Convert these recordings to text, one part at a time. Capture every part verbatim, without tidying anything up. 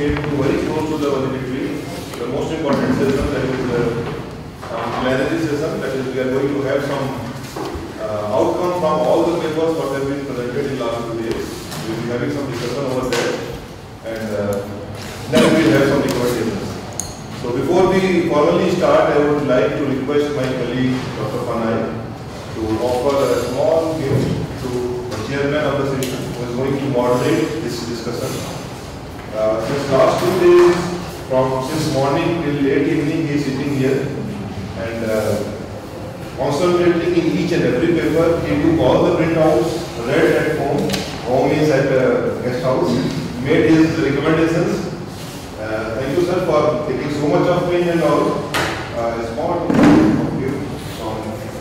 came to very close to the validity. The most important session, that is the um, plenary session, that is we are going to have some uh, outcome from all the papers what have been presented in last two days. We will be having some discussion over there, and uh, then we will have some recommendations. So before we formally start, I would like to request my colleague Doctor Panay to offer a small gift to the chairman of the session, who is going to moderate this discussion. Uh, since last two days, from since morning till late evening, he is sitting here and uh, concentrating in each and every paper. He took all the printouts, read at home, home is at uh, guest house, made his recommendations. Uh, thank you, sir, for taking so much of pain and all. Uh, a small gift from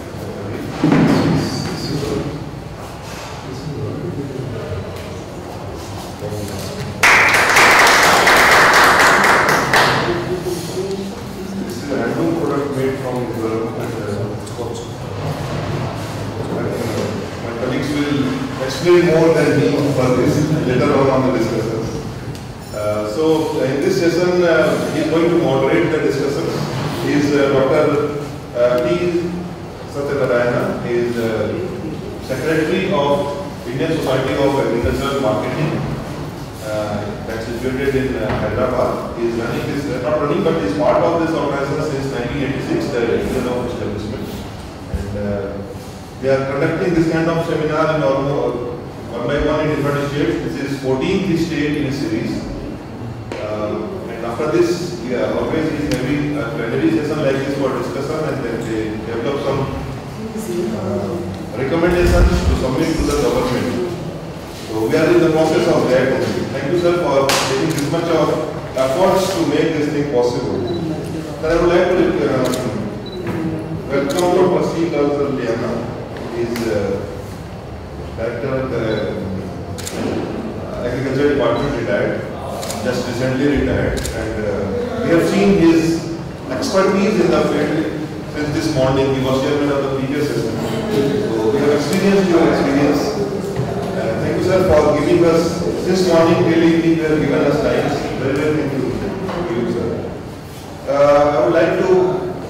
this is a handloom product made from Scotch. My colleagues will explain more than me for this later on on the discussions. Uh, so, in this session, uh, he is going to moderate the discussion. He is uh, Doctor Uh, T. Satyanarayana. He is uh, Secretary of Indian Society of Agricultural Marketing. Uh, that's situated in uh, Hyderabad. He is running this, uh, not running, but is part of this organization since nineteen eighty-six, the year of establishment. And uh, they are conducting this kind of seminar in almost one by one in different states. This is fourteenth state in a series. Uh, and after this, yeah, always is having a plenary session like this for discussion, and then they develop some uh, recommendations to submit to the government. So we are in the process of that. Thank you, sir, for taking this much of efforts to make this thing possible. Sir, I would like to uh, welcome Doctor C. Liana. He is uh, Director of the uh, Agriculture Department, retired. Just recently retired, and uh, we have seen his expertise in the field since this morning. He was chairman of the previous session, so we have experienced your experience. Uh, thank you, sir, for giving us this morning till evening. You have given us time. Very well, thank you, thank you, sir. Uh, I would like to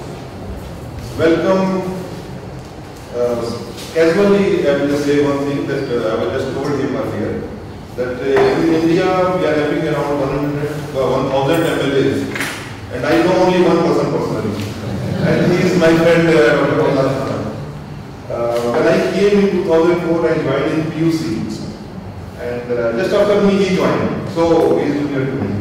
welcome. Uh, casually, I will just say one thing that uh, I was just told him earlier. That uh, in India we are having around one thousand M L As, and I know only one person personally, and he is my friend. Uh, uh, when I came in two thousand four, I joined in P U C, and uh, just after me he joined, so he is junior to me.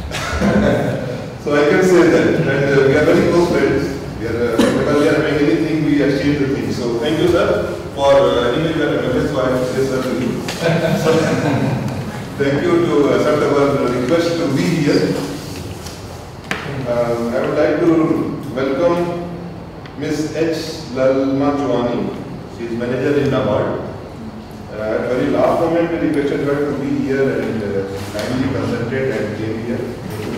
So I can say that, and uh, we are very close friends. We are, uh, whenever we are having anything, we exchange the things. So thank you, sir, for uh, anyway you are M L A, so I have to say sir to you. So, thank you to accept our request to be here. Uh, I would like to welcome Miss H. Lalma Chouani. She is manager in NABARD. Uh, at very last moment, we requested her to be here and uh, kindly consented and came here.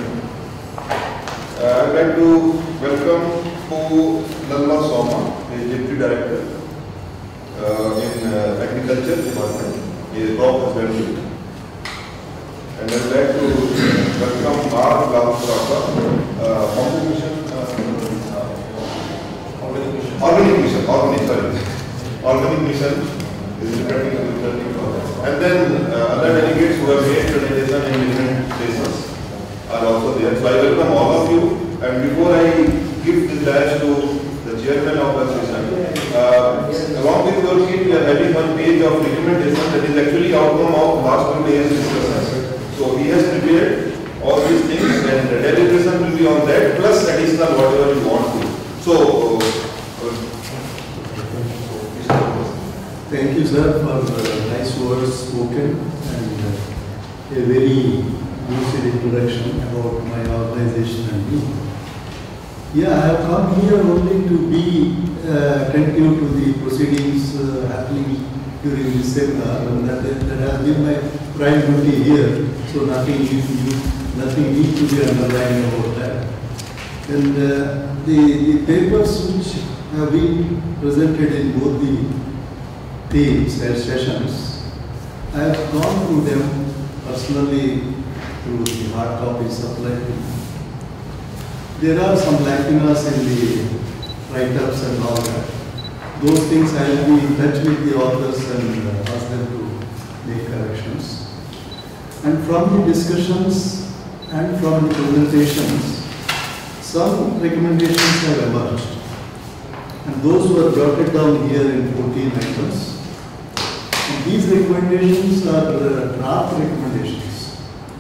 Uh, I would like to welcome Pu Lalma Soma, the Deputy Director uh, in uh, Agriculture Department. He is Prof. Husbandry. And I would like to welcome R. Lalpuraka, uh, Organic Mission. Organic Mission, Organic, sorry. Organic Mission is returning for that. And then uh, other delegates who have made presentation in different places are also there. So I welcome all of you. And before I give this badge to the chairman of the session, Uh, along with your sheet, we are having one page of recommendation that is actually outcome of last two days discussion. So he has prepared all these things, and the deliberation will be on that plus additional whatever you want to. So, uh, thank you, sir, for uh, nice words spoken and uh, a very lucid introduction about my organization and me. Yeah, I have come here only to be uh, attentive to the proceedings uh, happening during this seminar, and that, that has been my prime duty here. So nothing need to be, nothing need to be underlined about that. And uh, the, the papers which have been presented in both the themes and sessions, I have gone through them personally through the hard copy supply. There are some lacunas in the write-ups and all that. Those things I will be in touch with the authors and uh, ask them to make corrections. And from the discussions and from the presentations, some recommendations have emerged. And those were jotted down here in fourteen items. And these recommendations are uh, draft recommendations.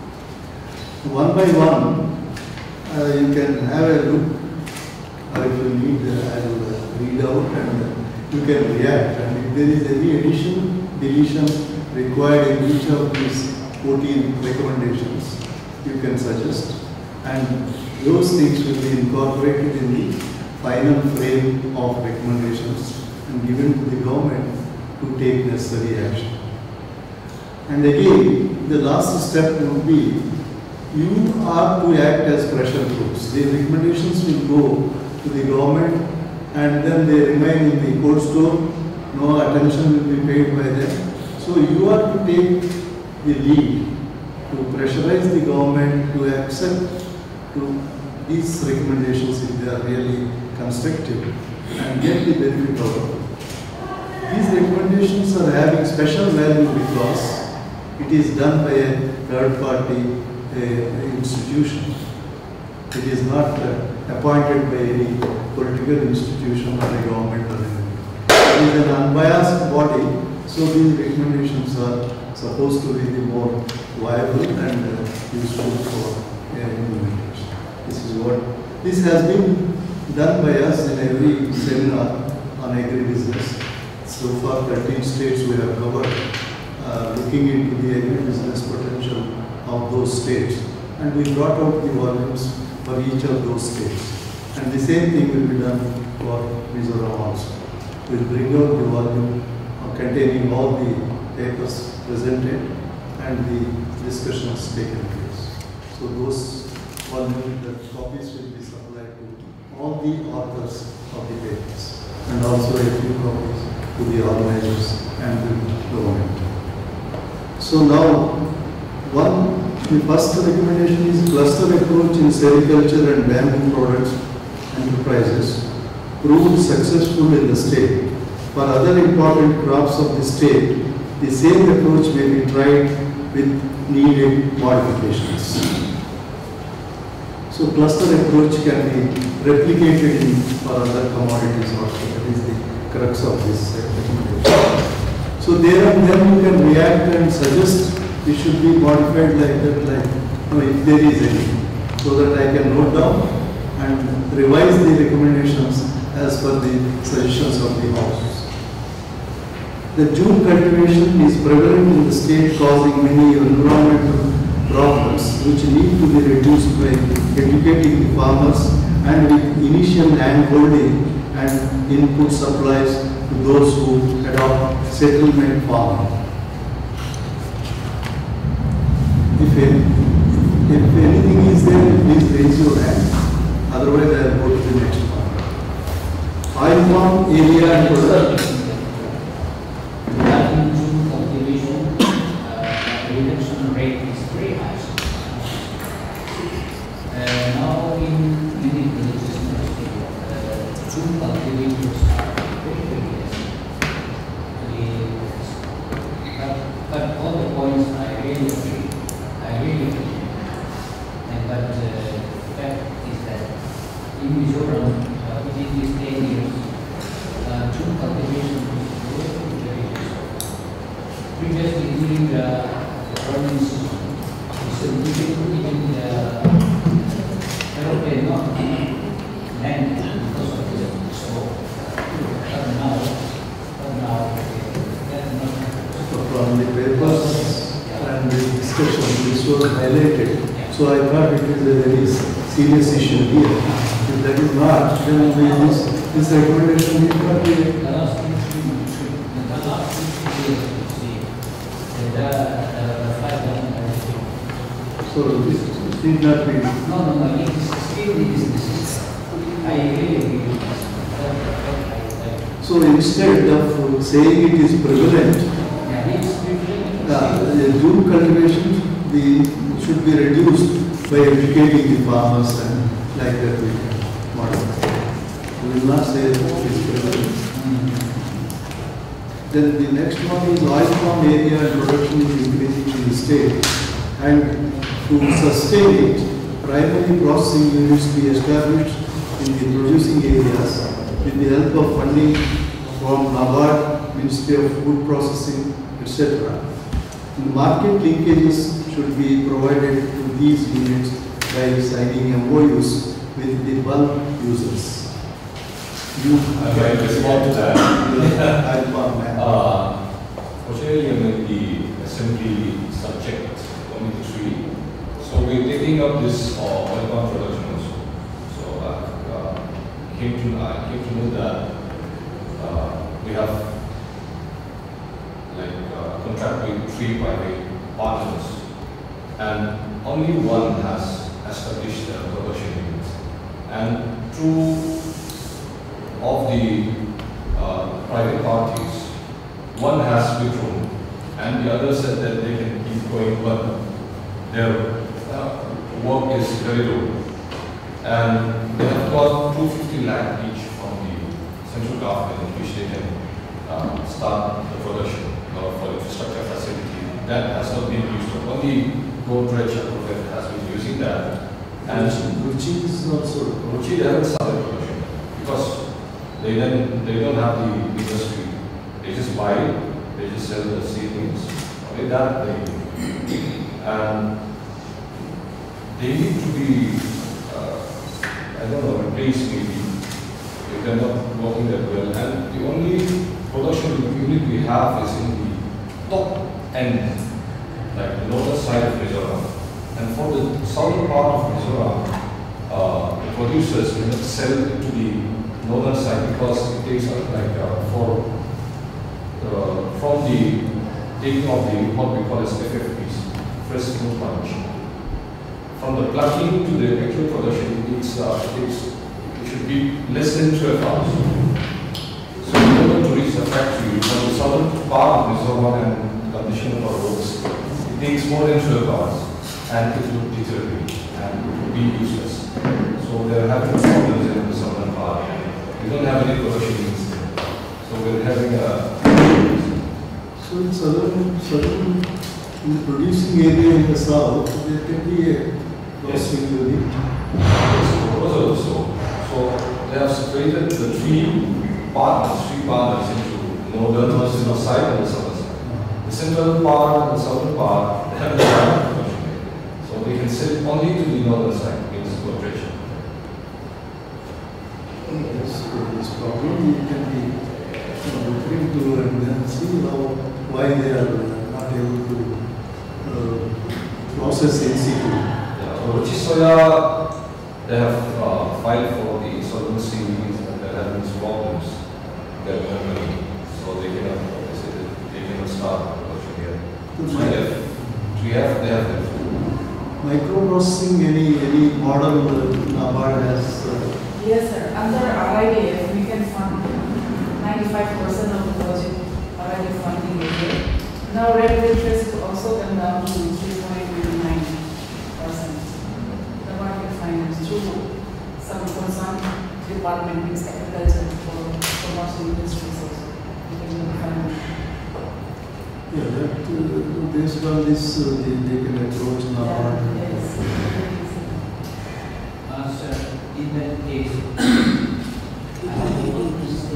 One by one, uh, you can have a look, or if you need, uh, I will uh, read out and uh, you can react. And if there is any addition, deletion required in each of these fourteen recommendations, you can suggest. And those things will be incorporated in the final frame of recommendations and given to the government to take necessary action. And again, the last step would be, you are to act as pressure groups. The recommendations will go to the government and then they remain in the court store. No attention will be paid by them. So you are to take the lead to pressurize the government to accept to these recommendations if they are really constructive and get the benefit out of it. These recommendations are having special value because it is done by a third party uh, institution. It is not uh, appointed by any political institution or a government or anything. It is an unbiased body, so these recommendations are supposed to be the more viable and uh, useful for uh, implementation. This is what, this has been done by us in every seminar on agribusiness. So far thirteen states we have covered, uh, looking into the agribusiness potential of those states. And we brought out the volumes for each of those states. And the same thing will be done for Mizoram also. We will bring out the volume uh, containing all the papers presented and the discussions taken place. So those volumes, the copies will be supplied to all the authors of the papers and also a few copies to the organizers and the government. So now, one, the first recommendation is cluster approach in sericulture and bamboo products enterprises proved successful in the state. For other important crops of the state, the same approach may be tried with needed modifications. So cluster approach can be replicated in for other commodities also. That is the crux of this recommendation. So there and then you can react and suggest it should be modified like that, like, you know, if there is any, so that I can note down and revise the recommendations as per the suggestions of the House. The jute cultivation is prevalent in the state, causing many environmental problems which need to be reduced by educating the farmers and with initial land holding and input supplies to those who adopt settlement farming. If, any, if anything is there, please raise your hand. Otherwise, I will go to the next one. Oil palm area and production. Regarding jute cultivation, uh, the reduction rate is very high. Uh, now, in many villages in Australia, uh, jute cultivators are very, very less. But, but all the points I really agree. I really agree. And but uh, the fact is that in Mizoram, uh, within these ten years, uh, jute cultivation is very, very useful. Previously, during the, the farming season, we said we can even uh, aeroplane not land because of the snow. But now, but now, that's not happening. From the papers and the discussion, this was highlighted. So I thought it is a very serious issue here. If that is not, then we, this, this recommendation is not be. The last three, the last three years, you see, the, the five down everything. So this need not be. No, no, no, it is still the business. I really agree with this. That, that, I, So instead of saying it is prevalent, yeah, it's prevalent. uh, the jute cultivation, the should be reduced by educating the farmers and like that we can modify. We will not say that it is better. Then the next one is oil palm area and production is increasing in the state, and to sustain it, primary processing units be established in the producing areas with the help of funding from NABARD, Ministry of Food Processing, et cetera. The market linkages should be provided to these units by signing M O Us with the bulk users. You I might respond to that. oil palm man. Uh, Fortunately, I'm in the assembly subject only three. So we're taking up this uh, oil palm production also. So I uh, came to I came to know that uh, we have like uh, contract with three private partners, and only one has established the production unit, and two of the uh, private parties, one has withdrawn, and the other said that they can keep going, but their uh, work is very low, and they have got two hundred fifty lakh each from the central government, which they can uh, start the production uh, for infrastructure facility. That has not been used. Only Godrej has been using that, and Ruchi is also. Ruchi they haven't started production because they then they don't have the industry. They just buy it, they just sell the seedlings. Only that they do. And they need to be uh, I don't know, replaced maybe. They're not working that well. And the only production unit we have is in the top end, like the northern side of Mizoram. And for the southern part of Mizoram, uh, the producers will sell it to the northern side because it takes uh, like uh, for uh, from the taking of the what we call as F F Ps, fresh fruit punch. From the plucking to the actual production, it takes uh, it takes it should be less than twelve hours. So in order to reach the factory from the southern part of Mizoram and condition of our roads, it takes more than twelve hours, and it will deteriorate and it will be useless. So they are having problems in the southern part. We don't have any production units there. So we're having a. So in southern, southern, in the producing area in the south, there can be a processing unit. Also, so they have separated the three partners, three partners into northern, central side and the southern side. The central part and the southern part, they have the private production area. So they can sell only to the northern side, means Godrej. Yes, so this problem you can be you know, looking to and then see how why they are not able to uh, process in situ. Yeah, Ruchi Soya, they have uh, filed for the insolvency and they're having these problems. They're money, so they cannot, they say that they cannot start production here. So we have, we have, they have them. Microprocessing, any any model uh, NABARD has. Uh, Yes, sir. Under R I D F, we can fund ninety-five percent of the project R I D F funding is there. Now, rate of interest also come down to three point nine percent. The market finance through some concerned department means agriculture for commercial industries also. We can do the finance. yeah, that uh, based on this, uh, they, they can approach NABARD. Yes. Uh, sir, in that case, I have a lot to say.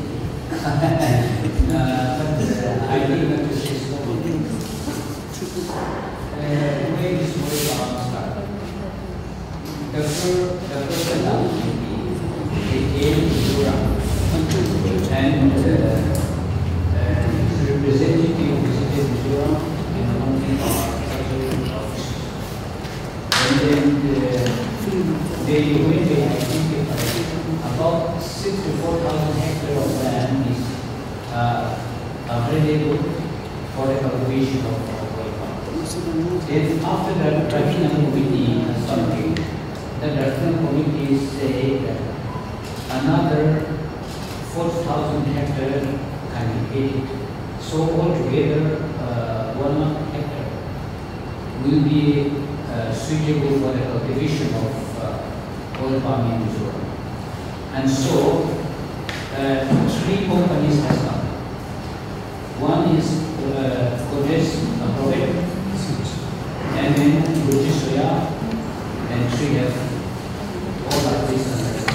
uh, but uh, I think that this is what we do. Uh, the way this was uh, started. The first, the first announcement, they came to Europe, and uh, uh, representative visited Europe and one of our executive officers. And then the They went there, I think, about sixty-four thousand hectares of land is uh, available for the cultivation of oil palm. Then after the National Committee something, the National Committee say that another four thousand hectares can be added. So altogether, uh, one lakh hectare will be uh, suitable for the cultivation of uh, oil palm in Mizoram. And so, uh, three companies have come. One is uh, Kodes Aprovet, and then Ruchi Soya, and three have all are based on that.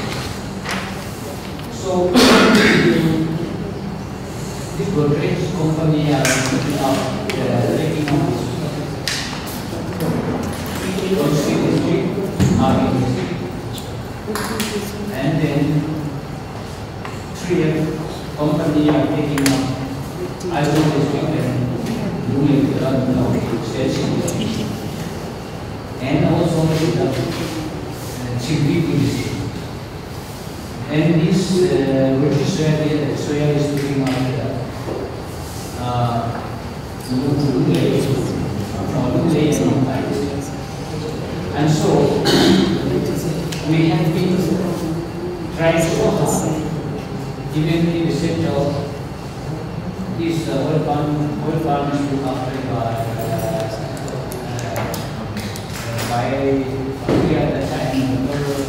So, this Godrej company are putting out, uh, taking out this Konsti district, Mari district, and then three have company are taking out Aizawl district and doing the uh, state district, and also the uh, Chigripu district. And this uh, Ruchi Soya, soya is taking out the uh, Lule, or Lule and Mumbai. And so, we have been trying so hard, even in the center, this uh, oil palm, oil palm is looked after by, uh, uh, by, we at the time,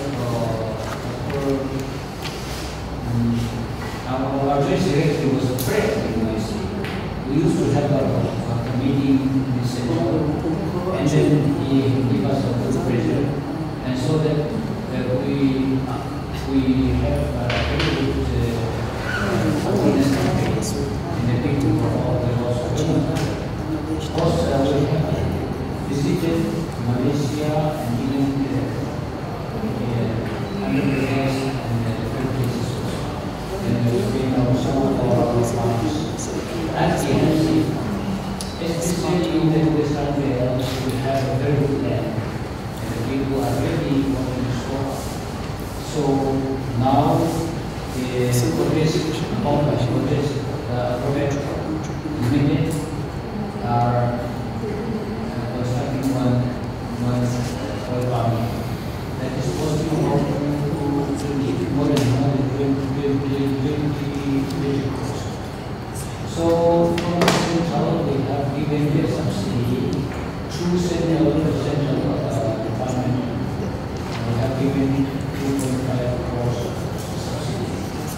our, our vice director was afraid in my city. We used to have a, a meeting in the center, and then he gave us a good pressure, and so that uh, we uh, we have a very good uh, awareness campaign in the people for all the laws of China. Of course, uh, we have visited Malaysia and even uh, Andhra Pradesh and uh, different places also. And we've been also all our farms at the N F C. Especially in the Western Wales, we have a very good land, and the people are really working so hard. So now, the Kodes company, Kodes Aprovet Limited, are uh, constructing one, one oil palm that is supposed to work to more than more than twenty crores. So from the central, we have given the subsidy through central central uh, department. We have given two point five crores subsidy.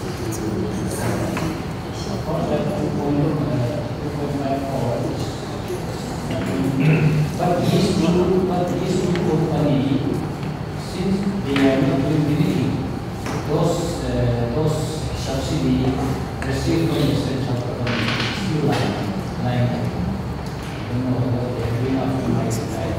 Of course, that two point five crores. But these two, but these two companies, since they are not doing anything, those uh, those subsidy received from the central government still lying, lying. I don't know what they're doing after my side.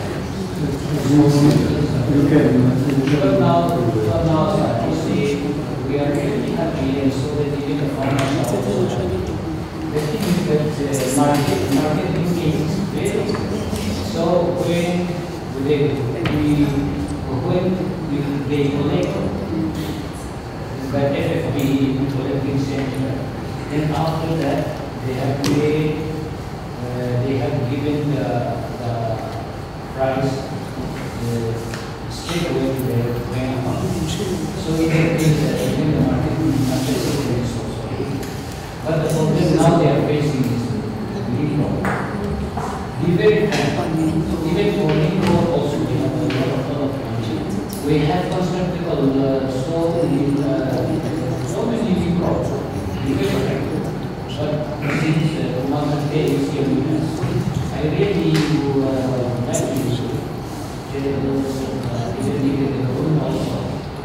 You can. But now, but now, uh, you see, we are really happy, and so that even the farmers are also. The thing is that uh, market, marketing is very. So when they we when we, they collect the F F P collecting center, then after that they have paid, uh, they have given the, the price uh, straight away to their bank account. So it is uh, even the market market is also. But the problem now they are facing is really problem. Even even for Ningbo also we have a lot of money. We have constructed uh, so many uh, so many new crops. But since uh, Kumasa Day is here with us, I really uh, like to tell those uh, even in the government also.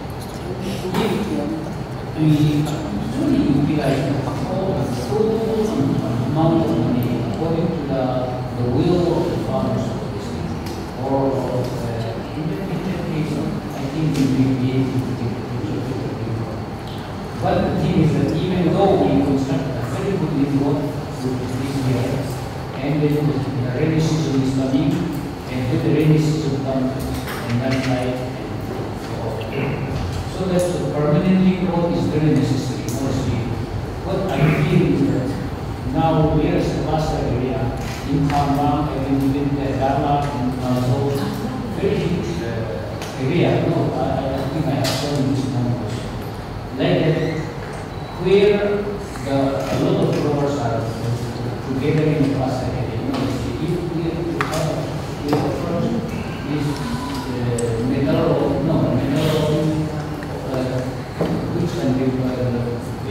If we truly utilize all the full amount of money according to the the will of the farmers of this thing, or of uh, in that case, I think we will be able to take the picture. But the thing is that even though we construct a very good network with this year, and then the rainy season is coming, and with the rainy season comes, and that night, and so on. So that the permanent growth is very necessary, honestly. What I feel is that now we are as a cluster area, in Pharma, and even the Dharma, and also very huge uh, area. No, I, I think I have shown this numbers. Like that, where the, a lot of growers are together in the cluster area. You know, if we have, we have a project,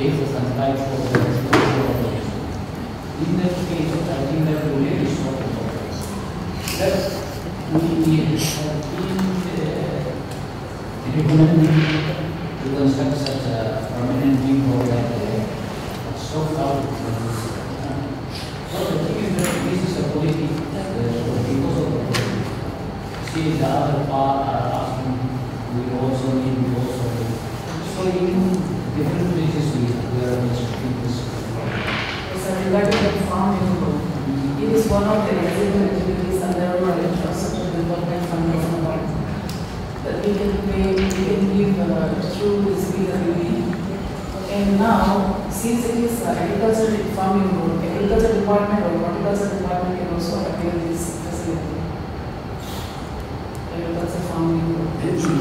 basis and type for the exposure of the issue. In that case, I think that we really short of it. That we have been uh, recommending to construct such a permanent ring road like that, but so far it is. So the thing is that this is a policy uh, because of the policy. See, the other part are asking, we also need, we also need. So in different places we, we are restricting this. Yes, sir, regarding the farming road, it is one of the eligible activities under our infrastructure development fund that we can pay, we can give uh, through this P W D. And now, since it is uh, agriculture farming road, agriculture department or horticulture department can also appeal this facility. Agriculture farming road.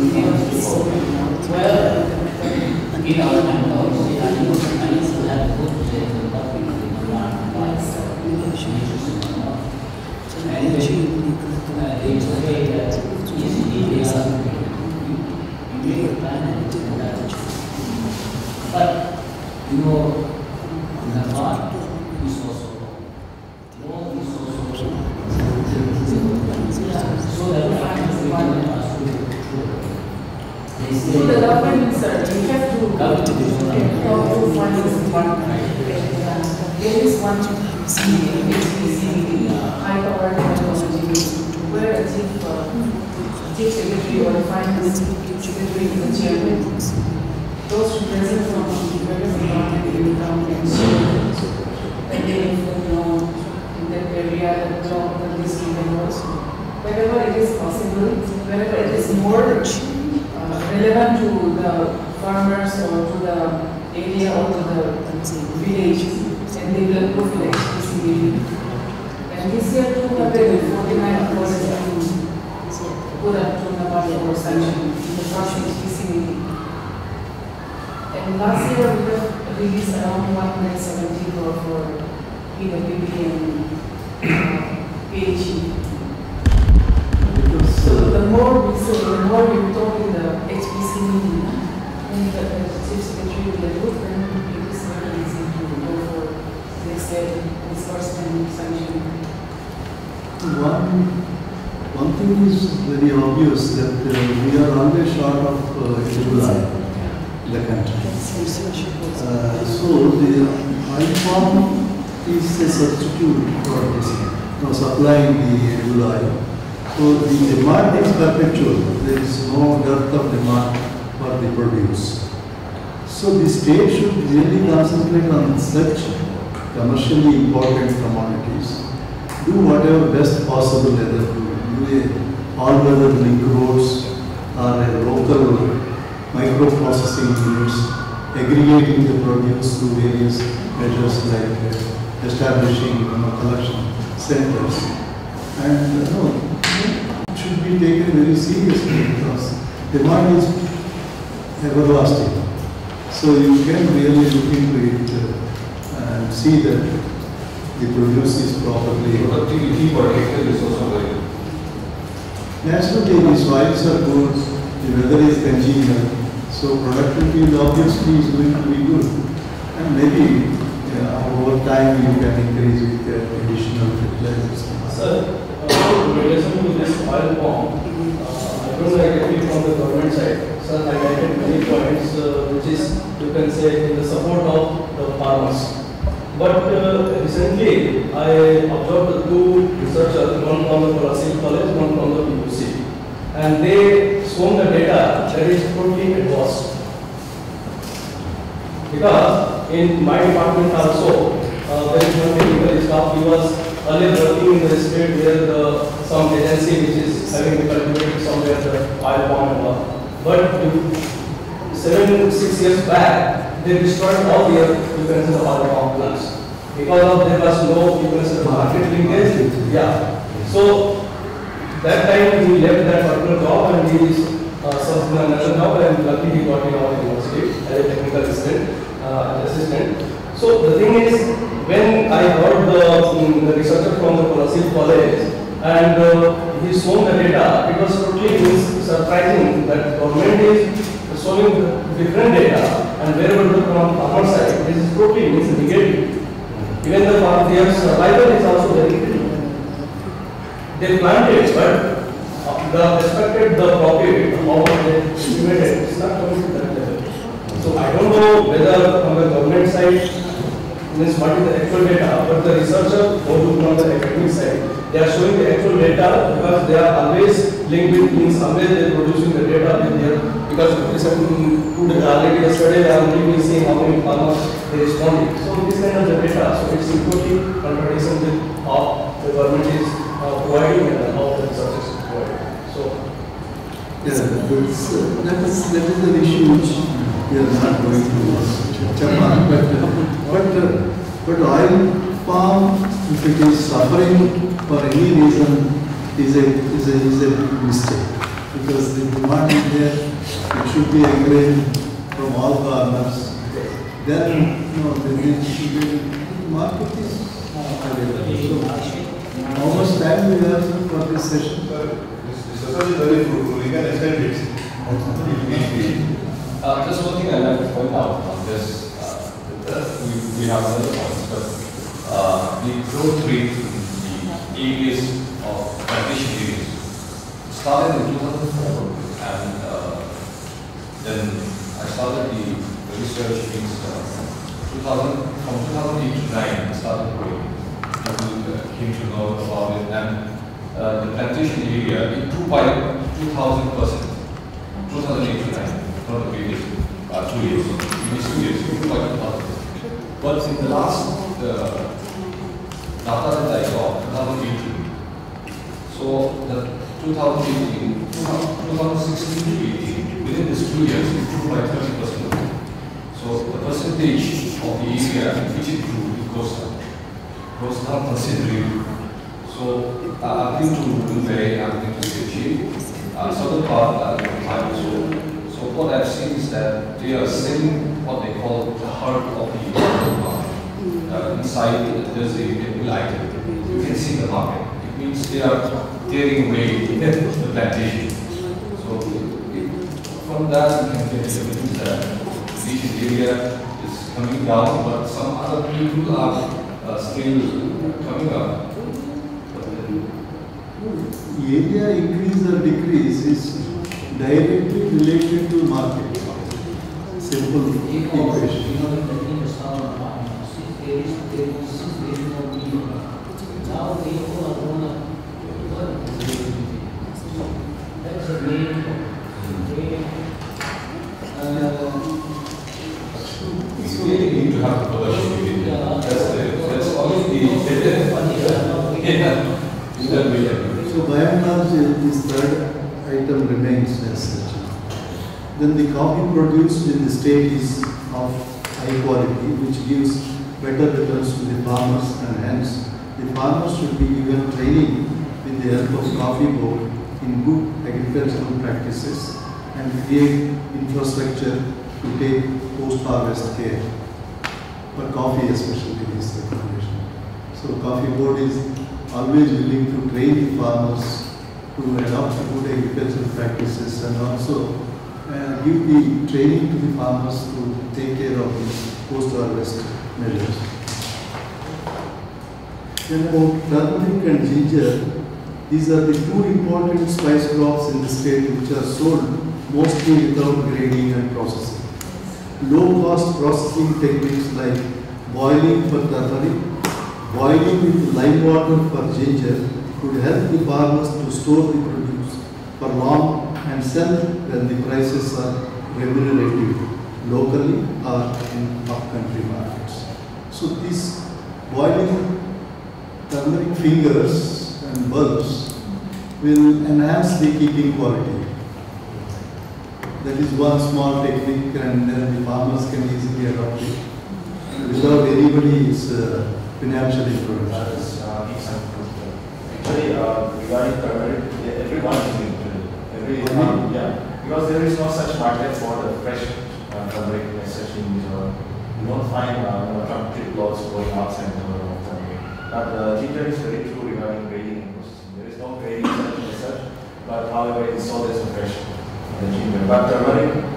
Well, in our time, obviously, I need I need to have good uh, public demand, like uh, and uh, they say that easily they are you make a plan and do that. But you know, the part is also law is also so that finance department has to they say So the government, sir, you have to Government is talk to finance department. There is one H P C, high power technology, where a chief, uh, chief secretary or the finance secretary is the chairman. Those present from various department will come and share that they know in that area, job that this can work. Wherever it is possible, wherever it is more uh, relevant to the farmers or to the area or to the village, and they will go to the H P C meeting. And this year, two hundred forty-nine crores have been put up to Nepal for sanction in the first H P C meeting. And last year, we have released around one hundred seventy crore for P W D and uh, P H E. So the more we say, the more we talk in the H P C meeting, and the the chief secretary will look, then it is very easy to go for next step, disbursement, sanction. One, one thing is very obvious that uh, we are always short of uh, Ebola in the country. Uh, so the oil palm is a substitute for this, you know, supplying the edible oil. So the demand is perpetual. There is no dearth of demand for the produce. So the state should really concentrate on such commercially important commodities. Do whatever best possible, whether to do a all-weather link roads or a local microprocessing units, aggregating the produce through various measures like uh, establishing you know, collection centers. And you know, it should be taken very seriously because demand is everlasting. So you can really look into it uh, and see that the produce is properly. Productivity per hectare is also very good. Naturally, the soils are good, the weather is congenial, so productivity is obviously is going to be good. And maybe uh, over time you can increase with uh, additional fertilizers. Sir, uh, in relation to this oil palm, uh, I don't know exactly from the government side. Sir, I highlighted many points uh, which is, you can say, in the support of the farmers. But uh, recently, I observed the two researchers, one from the Karachi College, one from the P U C, and they shown the data that is totally advanced. Because in my department also, uh, there is one technical staff. He was earlier working in the state where the some agency which is having cultivated somewhere the oil palm and all. But seven, six years back, they destroyed all the differences of oil palm plants. Because of there was no difference in market linkage. Yeah. So that time he left that particular job and he is uh, some another job, and luckily he got in our university as a technical assistant. Uh, assistant. So the thing is, when I heard the, um, the researcher from the Karachi College and uh, he shown the data, it was totally surprising that government is showing the different data, and wherever the from farmer side, this is totally means negative. Even the farmers, survival is also very critical. They planted, but uh, the expected the profit, how much they estimated, is not coming to that level. So I don't know whether from the government side, means what is the actual data, but the researcher or from the academic side, they are showing the actual data because they are always linked with, means always they are producing the data with their, because today, already yesterday, they are only seeing how many farmers they responded. So this kind of the data, so it's totally contradiction with how the government is uh, providing and how the research is provided. So, yes, that's, uh, that is that is the issue which we are not going to Japan, but uh, but uh, but oil palm, if it is suffering for any reason, is a is a is a big mistake, because the demand is there. It should be encouraged from all farmers. Then no, then it should be market is available. So, how much time we have for this session? This discussion is very fruitful. We can extend it. Uh, just one thing I'd like to point out on this, uh, we, we have other points, but uh, the growth rate in the areas of plantation areas started in two thousand four, and uh, then I started the, the research means uh, two thousand, from two thousand eight to nine, I started growing. People uh, came to know about it, and uh, the plantation area it grew by two thousand percent, two thousand eight to nine. Not the previous uh, two years, previous two years, it grew by two thousand. But in the last uh, data that I got, two thousand eighteen, so the two thousand eighteen, two thousand sixteen to eighteen, within these two years, it grew by thirty percent. So the percentage of the area in which it grew, it goes down. Goes down considerably. So uh, I've been to Mumbai, I've been to Kochi, uh, southern part, uh, so So what I've seen is that they are selling what they call the heart of the market. Uh, inside there's a, a mill item. You can see the market. It means they are tearing away the plantation. So it, from that you can get evidence that this area is coming down, but some other people are uh, still coming up. The area increase or decrease is directly related to market. Simple equation. You know, in the summer, since there is, there is, since there is no need, now people are going to work. That's the main, main, uh, It's really need to have the production. That's the, that's only the, yeah, in that way. So by and large, this third item remains as such. Then the coffee produced in the state is of high quality, which gives better returns to the farmers, and hence the farmers should be given training with the help of coffee board in good agricultural practices and create infrastructure to take post-harvest care. For coffee especially is the recommendation. So coffee board is always willing to train the farmers to adopt good agricultural practices, and also uh, give the training to the farmers to take care of the post-harvest measures. Then about turmeric and ginger, these are the two important spice crops in the state which are sold mostly without grading and processing. Low-cost processing techniques like boiling for turmeric, boiling with lime water for ginger could help the farmers to store the produce for long and sell when the prices are remunerative locally or in up-country markets. So these boiling turmeric fingers and bulbs will enhance the keeping quality. That is one small technique, and then the farmers can easily adopt it without anybody's uh, financial influence. Actually, uh, regarding turmeric, yeah, everyone is included. Every um, yeah, because there is no such market for the fresh uh, turmeric, especially in Mizoram. You don't find uh, you know, trunk plots going outside the of turmeric. But uh, ginger is very true regarding grading and processing. There is no grading such as such, but however, it is sold as a fresh uh, ginger. But turmeric, it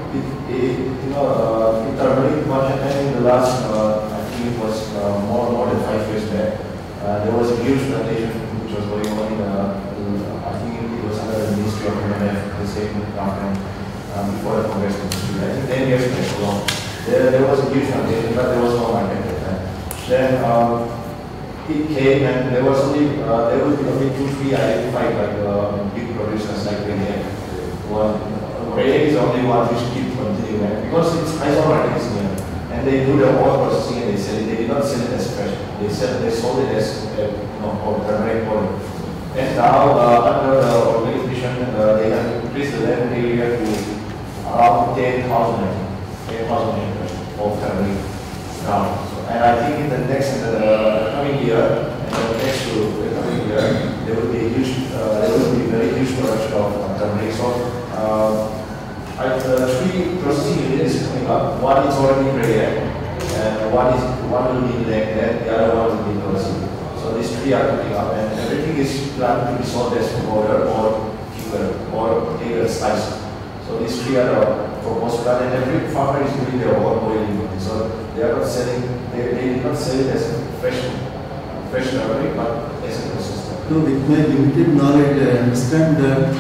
it, you know, uh, in turmeric, what happened in the last, uh, I think it was uh, more, more than five years back, uh, there was a huge plantation which was going on in, uh, I think it was under the Ministry of M and F, the same government, um, before the Congress Ministry. I think ten years back along. There, there was a huge plantation, but there was no market at that time. Then um, it came and there was only, uh, there was only two, three identified like uh, big producers like Radiant. One, Radiant is the only one which keep continuing, right? Because it's iso market is near. And they do their own processing and they sell it. They did not sell it as fresh. They sell, they sold it as, uh, you know, or turmeric powder. And now, uh, under the organic mission, uh, they have increased the land area to around ten thousand, ten thousand acres of turmeric now. So, and I think in the next, in the, uh, coming year, and the next to the coming year, there will be a huge, uh, there will be very huge production of uh, turmeric. So, uh, I, uh, three processing units is coming up. One is already ready, and one is one will be in Langland, the other one will be in North. So these three are coming up, and everything is planned to be sold as powder or sugar or tailor slice. So these three are the proposed plan, and every farmer is doing their own boiling. So they are not selling, they, they did not sell it as fresh, fresh turmeric, but as a processed. So with my limited knowledge, I understand that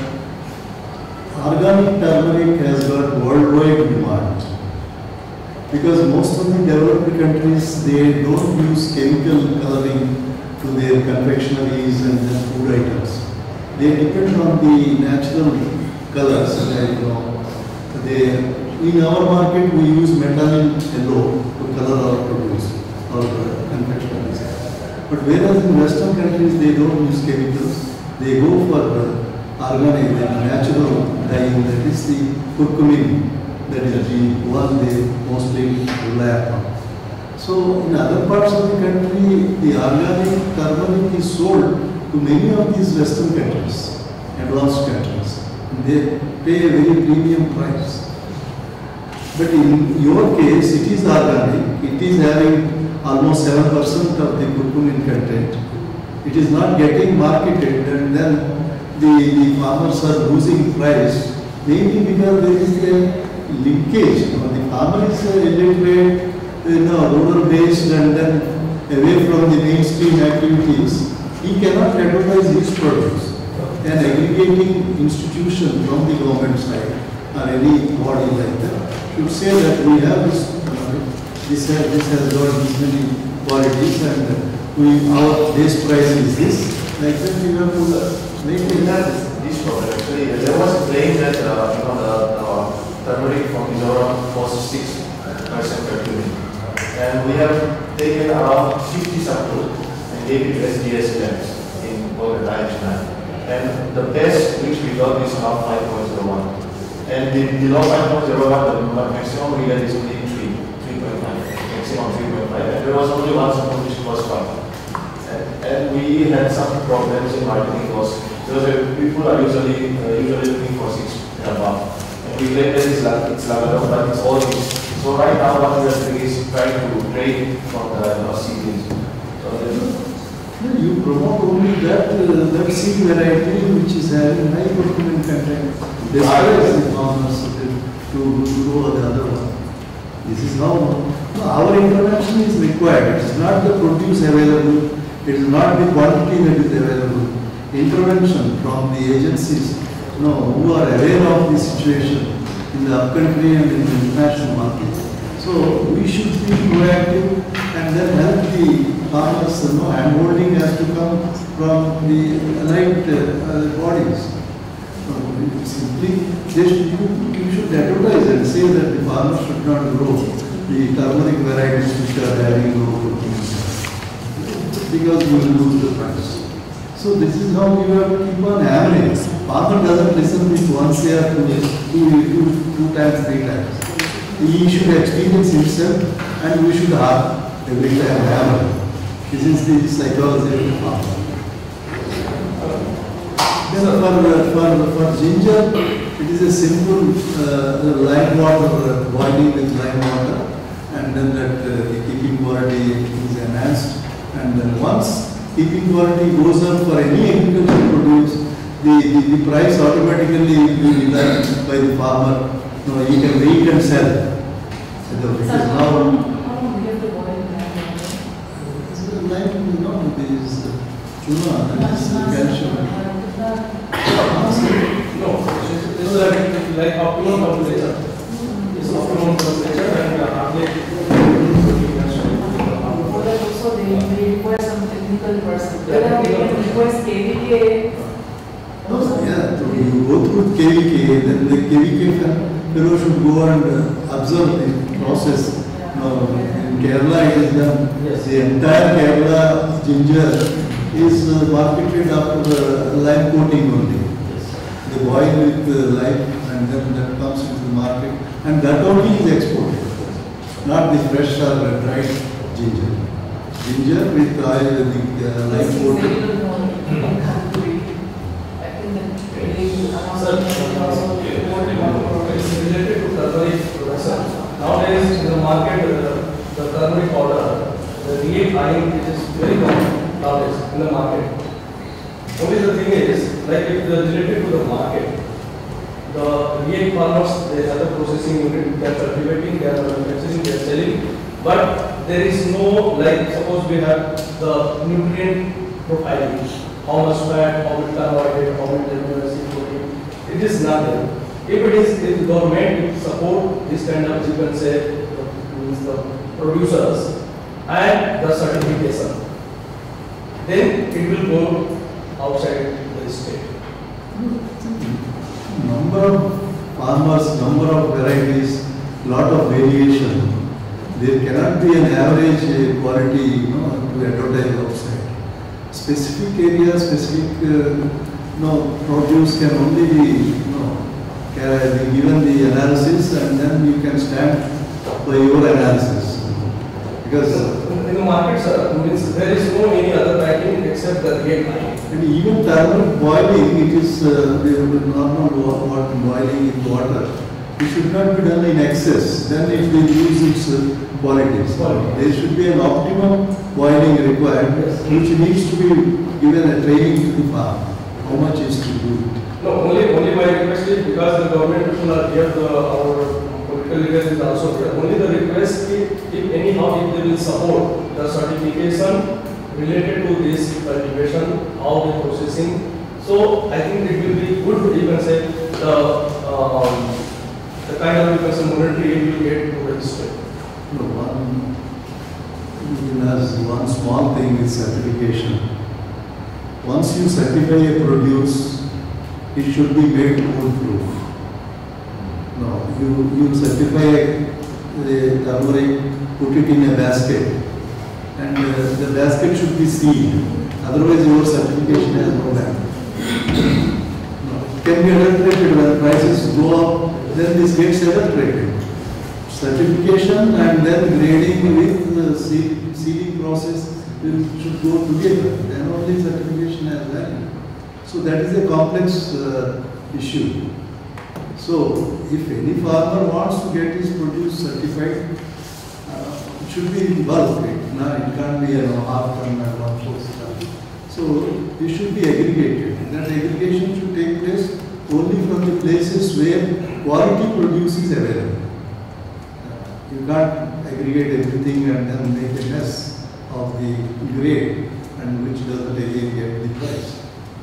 organic turmeric has got worldwide demand. Because most of the developed countries, they don't use chemical coloring to their confectionaries and then food items. They depend on the natural colors. And, you know, they, in our market, we use metal yellow to color our produce, our confectionaries. But whereas in Western countries, they don't use chemicals, they go for organic and natural dyeing, that is the curcumin, that is the one they mostly rely upon. So in other parts of the country, the organic turmeric is sold to many of these Western countries, advanced countries. They pay a very premium price. But in your case, it is organic. It is having almost seven percent of the curcumin content. It is not getting marketed, and then the, the farmers are losing price, mainly because there is a linkage. You know, the farmer is uh, illiterate, you know, rural based, and then away from the mainstream activities. He cannot advertise his produce. An aggregating institution from the government side or any body like that should say that we have this, uh, this, has, this has got this many qualities, and we, our base price is this. Like that, we have to uh, make it that. This problem actually, there was a claim that uh, you know, the, the turmeric from Mizoram was six percent curcumin. And we have taken around fifty samples and gave it to S D S labs in Kolkata, China. And the best which we got is around five point zero one. And the below five point zero one, the maximum we get is only three, three point five, maximum three point five. And there was only one sample which was five. And, and we had some problems in marketing costs because uh, people are usually uh, usually looking for six and above. And we claim that it's, it's Lagado, but it's all mixed. So right now what we are doing is trying to trade from the you know, seedlings. So then you promote only that uh, that seed variety which is having high curcumin content. Discourage the farmers to, to grow the other one. This is how no, our intervention is required. It is not the produce available. It is not the quantity that is available. Intervention from the agencies, you know, who are aware of the situation in the upcountry and in the international market. So we should be proactive and then help the farmers. You know, handholding has to come from the right uh, bodies. So simply, they should, you, you should advertise and say that the farmers should not grow the turmeric varieties which are having low protein, because you will lose the price. So this is how you have to keep on hammering. Farmer doesn't listen to it once or two, two, two, two times, three times. He should experience himself, and we should have every time hammer. This is the psychology of the farmer. Then for, for, for ginger, it is a simple uh, lime water, boiling with lime water, and then that uh, the keeping quality is enhanced. And then once keeping quality goes up for any agricultural produce, the, the, the price automatically will be realized by the farmer no, you can wait and sell. So the- because Sir, how now, long, how long we have to boil that? like, you know, there is tuna and this calcium. No, this is like, like optimum temperature. It's optimum temperature and uh, hardly. For that also they may require some technical person. Yeah, Whether they technical can request K V K. No, yeah, so you go through K V K, then the K V K fellow should go and uh, observe the process. No, in Kerala it is done. Yes. The entire Kerala ginger is uh, marketed after the lime coating only. They boil with uh, lime and then that comes into the market and that only is exported. Not the fresh or dried ginger. Ginger with oil, the uh, lime This is coating. very little more calculated. I think that really around Sir, also it's related to turmeric production. Nowadays in the market, uh, the turmeric powder, the real buying which is very common nowadays in the market. Only the thing is, like if the related to the market, the real farmers, they have the processing unit, they are cultivating, they are manufacturing, they are selling, but there is no, like suppose we have the nutrient profiling, how much fat, how much carbohydrate, how much amino acid protein, it is not there. If it is, if the government support this kind of, you can say, the, means the producers and the certification, then it will go outside the state. Number of farmers, number of varieties, lot of variation. There cannot be an average uh, quality, you know, to advertise outside. Specific area, specific, uh, you know, produce can only be, you know, can be given the analysis and then you can stand by your analysis. Because In in the market, sir, means there is no any other packing except the real packing. and even turmeric boiling, it is uh, the normal wa- water boiling in water. It should not be done in excess. Then it will lose its uh, qualities. Quality. There should be an optimum boiling required, Yes. which needs to be given a training to the farm. How much is to do it? No, only only my request is because the government people are here, the our political leaders is also here. Only the request is if anyhow if they will support the certification related to this cultivation, how the processing. So I think it will be good, you can say, the um, the kind of, you can say, monetary aid will get to register. No, one, even as one small thing is certification. Once you certify a produce, it should be made foolproof. No, you, you certify the turmeric, put it in a basket, and uh, the basket should be sealed. Otherwise, your certification has no value. No, it can be adulterated when prices go up, then this gets adulterated. Certification and then grading with the seal, sealing process will, should go together. Then only certification has value. So that is a complex uh, issue. So if any farmer wants to get his produce certified, uh, it should be in bulk. It, no, it can't be you know, half ton and one fourth ton. So it should be aggregated. That aggregation should take place only from the places where quality produce is available. Uh, you can't aggregate everything and then make a mess of the grade and which doesn't again get the price.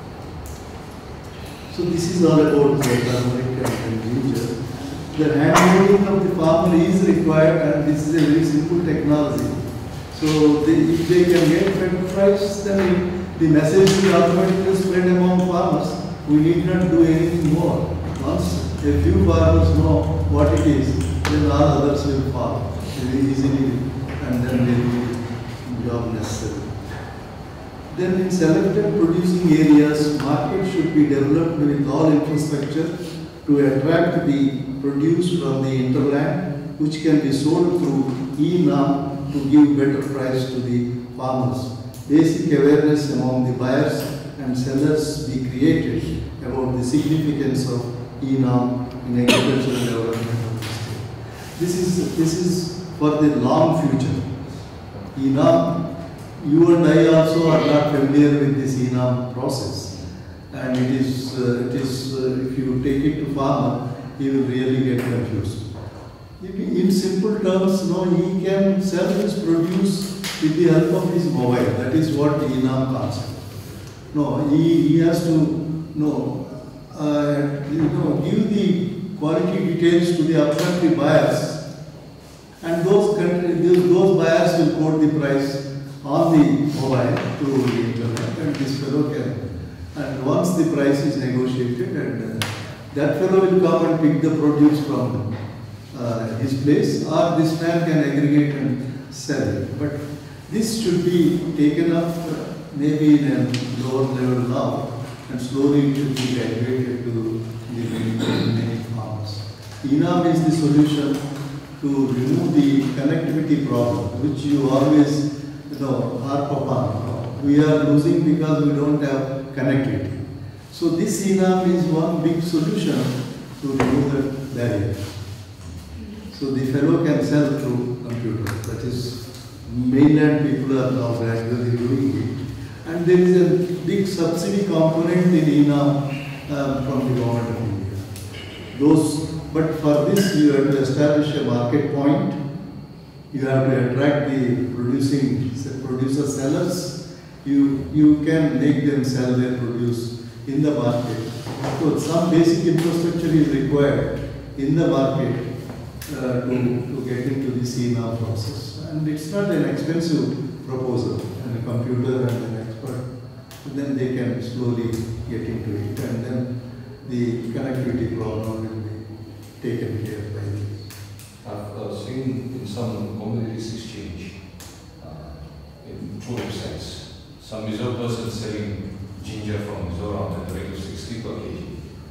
So this is all about the turmeric and ginger. The hand-holding of the farmer is required and this is a very simple technology. So they, if they can get better price, then the message will automatically spread among farmers. We need not do anything more. Once a few farmers know what it is, then all others will follow very easily and then they will be job necessary. Then in selected producing areas, market should be developed with all infrastructure to attract the produce from the interland, which can be sold through e-NAM to give better price to the farmers. Basic awareness among the buyers and sellers be created about the significance of e-NAM in agricultural development of the state. This is, this is for the long future. e-NAM, you and I also are not familiar with this e-NAM process. And it is, uh, it is uh, if you take it to farmer, he will really get confused. In simple terms, no, he can sell his produce with the help of his mobile. That is what the E-NAM concept. No, he, he has to no, uh, you know, give the quality details to the upcountry buyers, and those country, those, those buyers will quote the price on the mobile to the internet, and this fellow can. And once the price is negotiated, and uh, that fellow will come and pick the produce from uh, his place, or this man can aggregate and sell it. But this should be taken up uh, maybe in a lower level now, and slowly it should be graduated to the many, many farms. E-NAM is the solution to remove the connectivity problem, which you always you know, harp upon. We are losing because we don't have connectivity. So this E-NAM is one big solution to remove that barrier. So the fellow can sell through computer. That is, mainland people are now gradually doing it. And there is a big subsidy component in E-NAM uh, from the government of India. Those, but for this you have to establish a market point. You have to attract the producing producer sellers. You you can make them sell their produce in the market. So some basic infrastructure is required in the market uh, to, to get into the E-NAM process. And it's not an expensive proposal, and a computer and an expert, and then they can slowly get into it, and then the connectivity problem will be taken care by this. I've uh, seen in some commodities exchange, uh, in two websites, some Mizo person selling ginger from Mizoram at the rate of sixty per kg.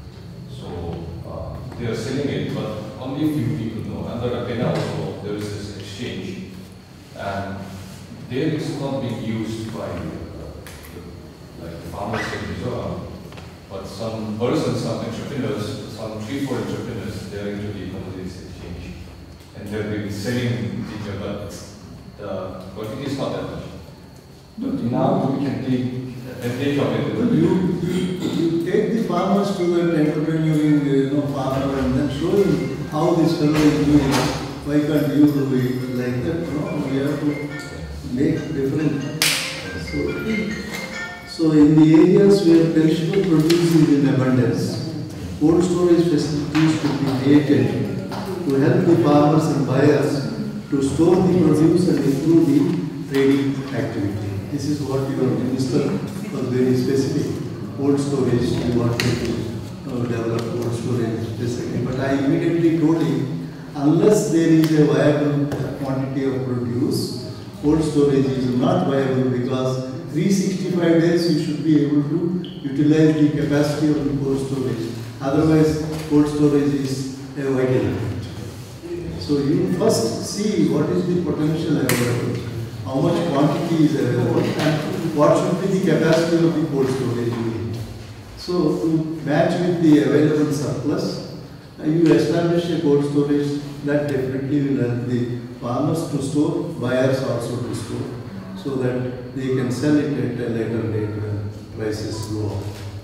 So uh, they are selling it, but only a few people know. And the Kenya also, there is this exchange, and there is not being used by uh, the, like the farmers in Mizoram, but some persons, some entrepreneurs, some three, four entrepreneurs, they are into the commodities exchange, and they've been selling ginger, but the quantity is not that much. But now we can take advantage of it. Well, you, you, you take the farmers to the entrepreneuring you know, farmer and then show him how this fellow is doing it. Why can't you do it like that? No, we have to make different. So, so in the areas where perishable produce is in abundance, cold storage facilities should be created to help the farmers and buyers to store the produce and improve the trading activity. This is what your minister was very specific. Cold storage, you wanted to uh, develop cold storage specifically. But I immediately told him, unless there is a viable quantity of produce, cold storage is not viable, because three hundred sixty-five days you should be able to utilize the capacity of the cold storage. Otherwise, cold storage is a vital element. So you first see what is the potential available, how much quantity is available, and what should be the capacity of the cold storage unit. So to match with the available surplus, uh, you establish a cold storage that definitely will help the farmers to store, buyers also to store, so that they can sell it at a later date when prices go up.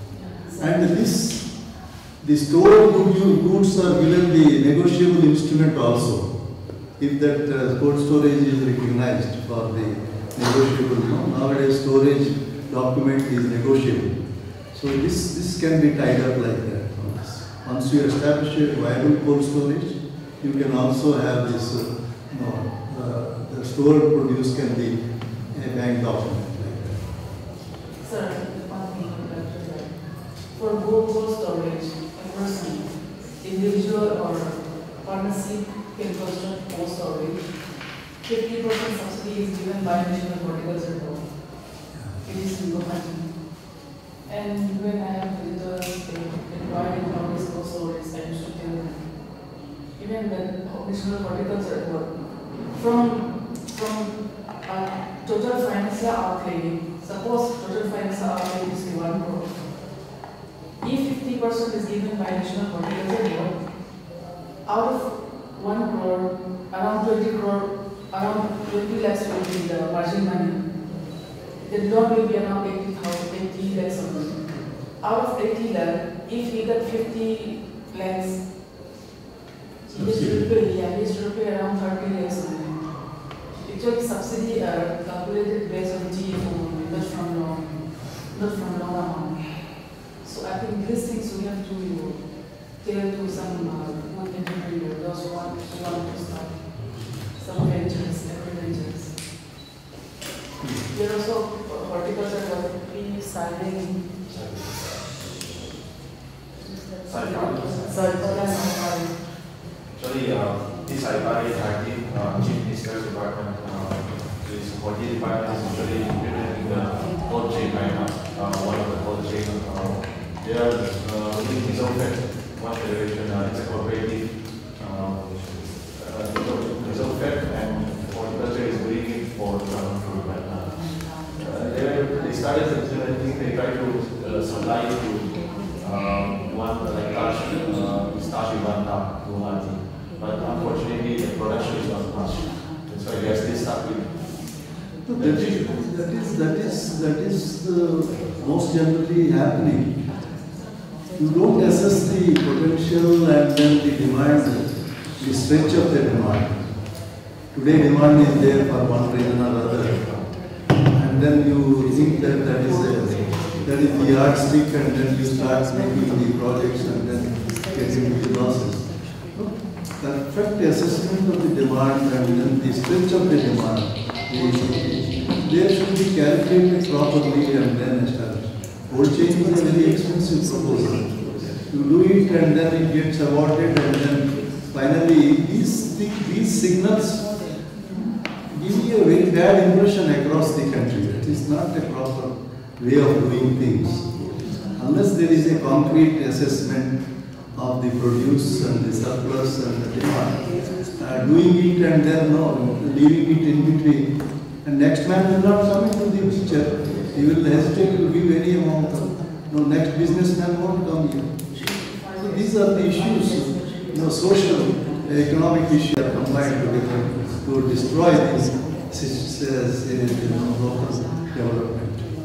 And this, the stored goods are given the negotiable instrument also. If that uh, cold storage is recognized for the negotiable, no? Nowadays storage document is negotiable. So this, this can be tied up like that. Once you establish a viable cold storage, you can also have this, uh, no, uh, the stored produce can be a bank document like that. Sir, one thing I would like to add. For cold storage, a person, individual or partnership can construct cold storage. fifty percent subsidy is given by National Horticulture Board. It is in government. And when I have visitors, they inquire about this cold storage, I used to tell them. Even the National Horticulture Board, from, from uh, total financial outlay, suppose total financial outlay is one crore. If fifty percent is given by National Horticulture Board, out of one crore, around twenty crore, around twenty lakhs will be the margin money. The loan will be around eighty thousand, eighty lakhs of money. Out of eighty lakhs, if we get fifty lakhs subsidy. repay, yeah, he used to repay around thirty lakhs only. Actually, subsidy are calculated based on G F O only, not from loan, not from loan amount. So I think these things we have to tell to some uh, good entrepreneurs, those who want, who want to start some ventures, agri ventures. There are also horticulture development, siding, Sorry, Actually, uh, this I P A R I thirty, uh, Chief Minister's Department, uh, this forty department is usually implementing the cold chain right now. Uh, one of the cold chain, uh, they are uh, in Isofed, one federation, uh, it's a cooperative, uh, uh, Isofed, and horticulture is doing it for dragon fruit right now. Uh, they, they started implementing, they try to uh, supply to uh, one like Taj, uh, Taj Vivanta, Guwahati. But unfortunately, the production is not much. That's why they are still stuck with. So that is, that is, that is, that is the most generally happening. You don't assess the potential and then the demand, the stretch of the demand. Today demand is there for one reason or other. And then you think that that is the, that is the yardstick, and then you start making the projects and then getting the losses. Perfect assessment of the demand and then the stretch of the demand, they should be calculated properly and then established. Cold chain is a very expensive proposal. You do it and then it gets awarded, and then finally these, these signals give you a very bad impression across the country. That is not a proper way of doing things. Unless there is a concrete assessment of the produce and the surplus and the demand. Uh, doing it and then no, leaving it in between. And next man will not come into the picture. He will hesitate to give any amount of, no, next businessman won't come here. So these are the issues, you know, social, economic issues are combined together to destroy this uh, local development.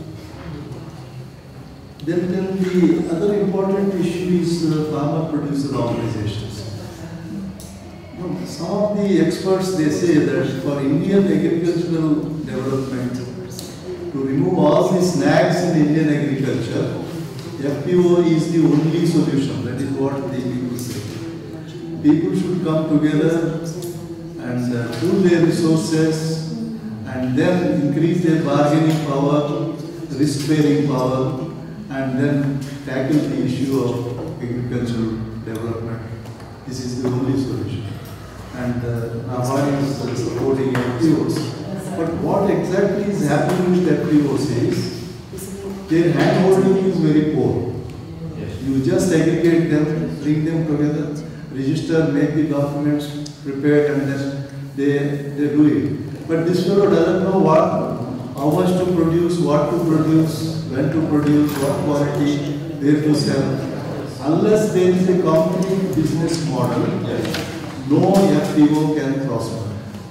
Then, then the other important issue is uh, farmer-producer organizations. You know, some of the experts, they say that for Indian agricultural development, to remove all the snags in Indian agriculture, F P O is the only solution. That is what the people say. People should come together and uh, pool their resources and then increase their bargaining power, risk-bearing power, and then tackle the issue of agricultural development. This is the only solution. And uh, NABARD is uh, supporting F P Os. But what exactly is happening with F P Os is, their hand-holding is very poor. Yes. You just aggregate them, bring them together, register, make the documents prepared, and then they, they do it. But this fellow doesn't know what, how much to produce, what to produce, when to produce, what quality, where to sell. Unless there is a complete business model, no F P O can prosper.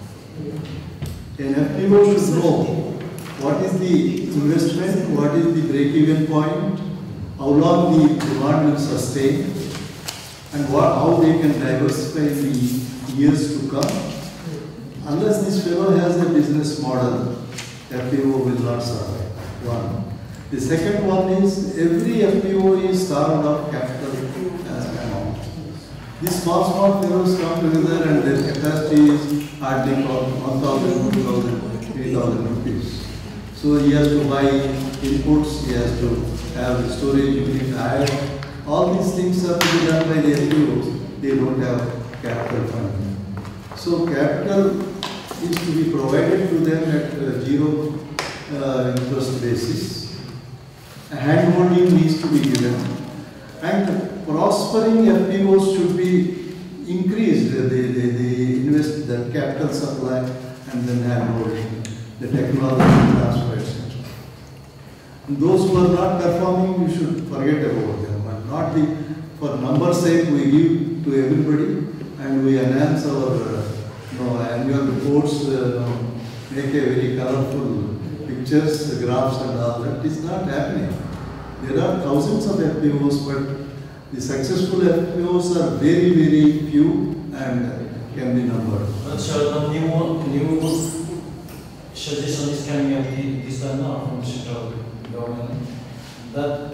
An F P O should know what is the investment, what is the break-even point, how long the demand will sustain, and what, how they can diversify in the years to come. Unless this fellow has a business model, F P O will not survive. One. The second one is, every F P O is starved of capital uh, amount. These small, small fellows come together and their capacity is hardly one thousand, two thousand, three thousand rupees. So he has to buy inputs, he has to have storage unit hired. All these things are to be done by the F P Os. They don't have capital funding. So capital is to be provided to them at uh, zero uh, interest basis. A hand-holding needs to be given. And prospering F P Os should be increased. They, they, they invest the capital supply and then hand-holding, the technology transfer, et cetera. Those who are not performing, we should forget about them. But not the, for number sake, we give to everybody and we enhance our uh, you know, annual reports, uh, make a very colorful pictures, graphs and all that. Is not happening. There are thousands of F P Os, but the successful F P Os are very, very few, and can be numbered. But sir, the new, new suggestion is coming up the- this time now from central government that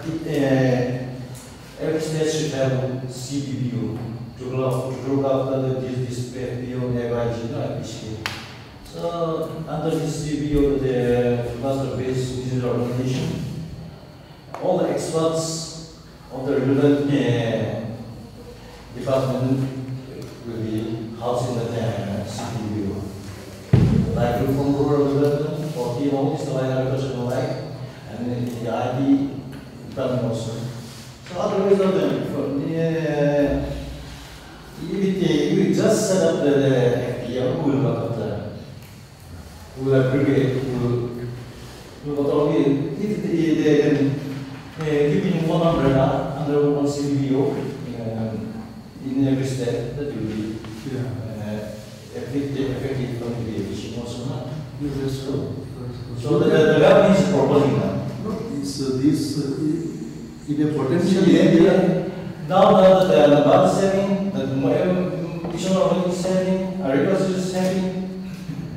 uh, every state should have C B B O to look to look after this this F P O advisory, no, F P C. So under this C B O, the cluster-based business organization, all the experts of the relevant uh, department will be housed in the uh, C B B O. Like from rural development, for T O, is the line agriculture like, and then the I T department also. So otherwise of them, from the, uh, if you just set up the F P O, who will work up the, who will aggregate, who will, who will not only, if they, they can uh, give in one umbrella under one C B B O um, in every state, that will be Yeah. uh, effective, effective communication also not. Yes, that's true. So the, the, the web is properly done. No, it's, uh, this, uh, in a potential area, Now the, the, the bar is having, the additional is having, agriculture is having.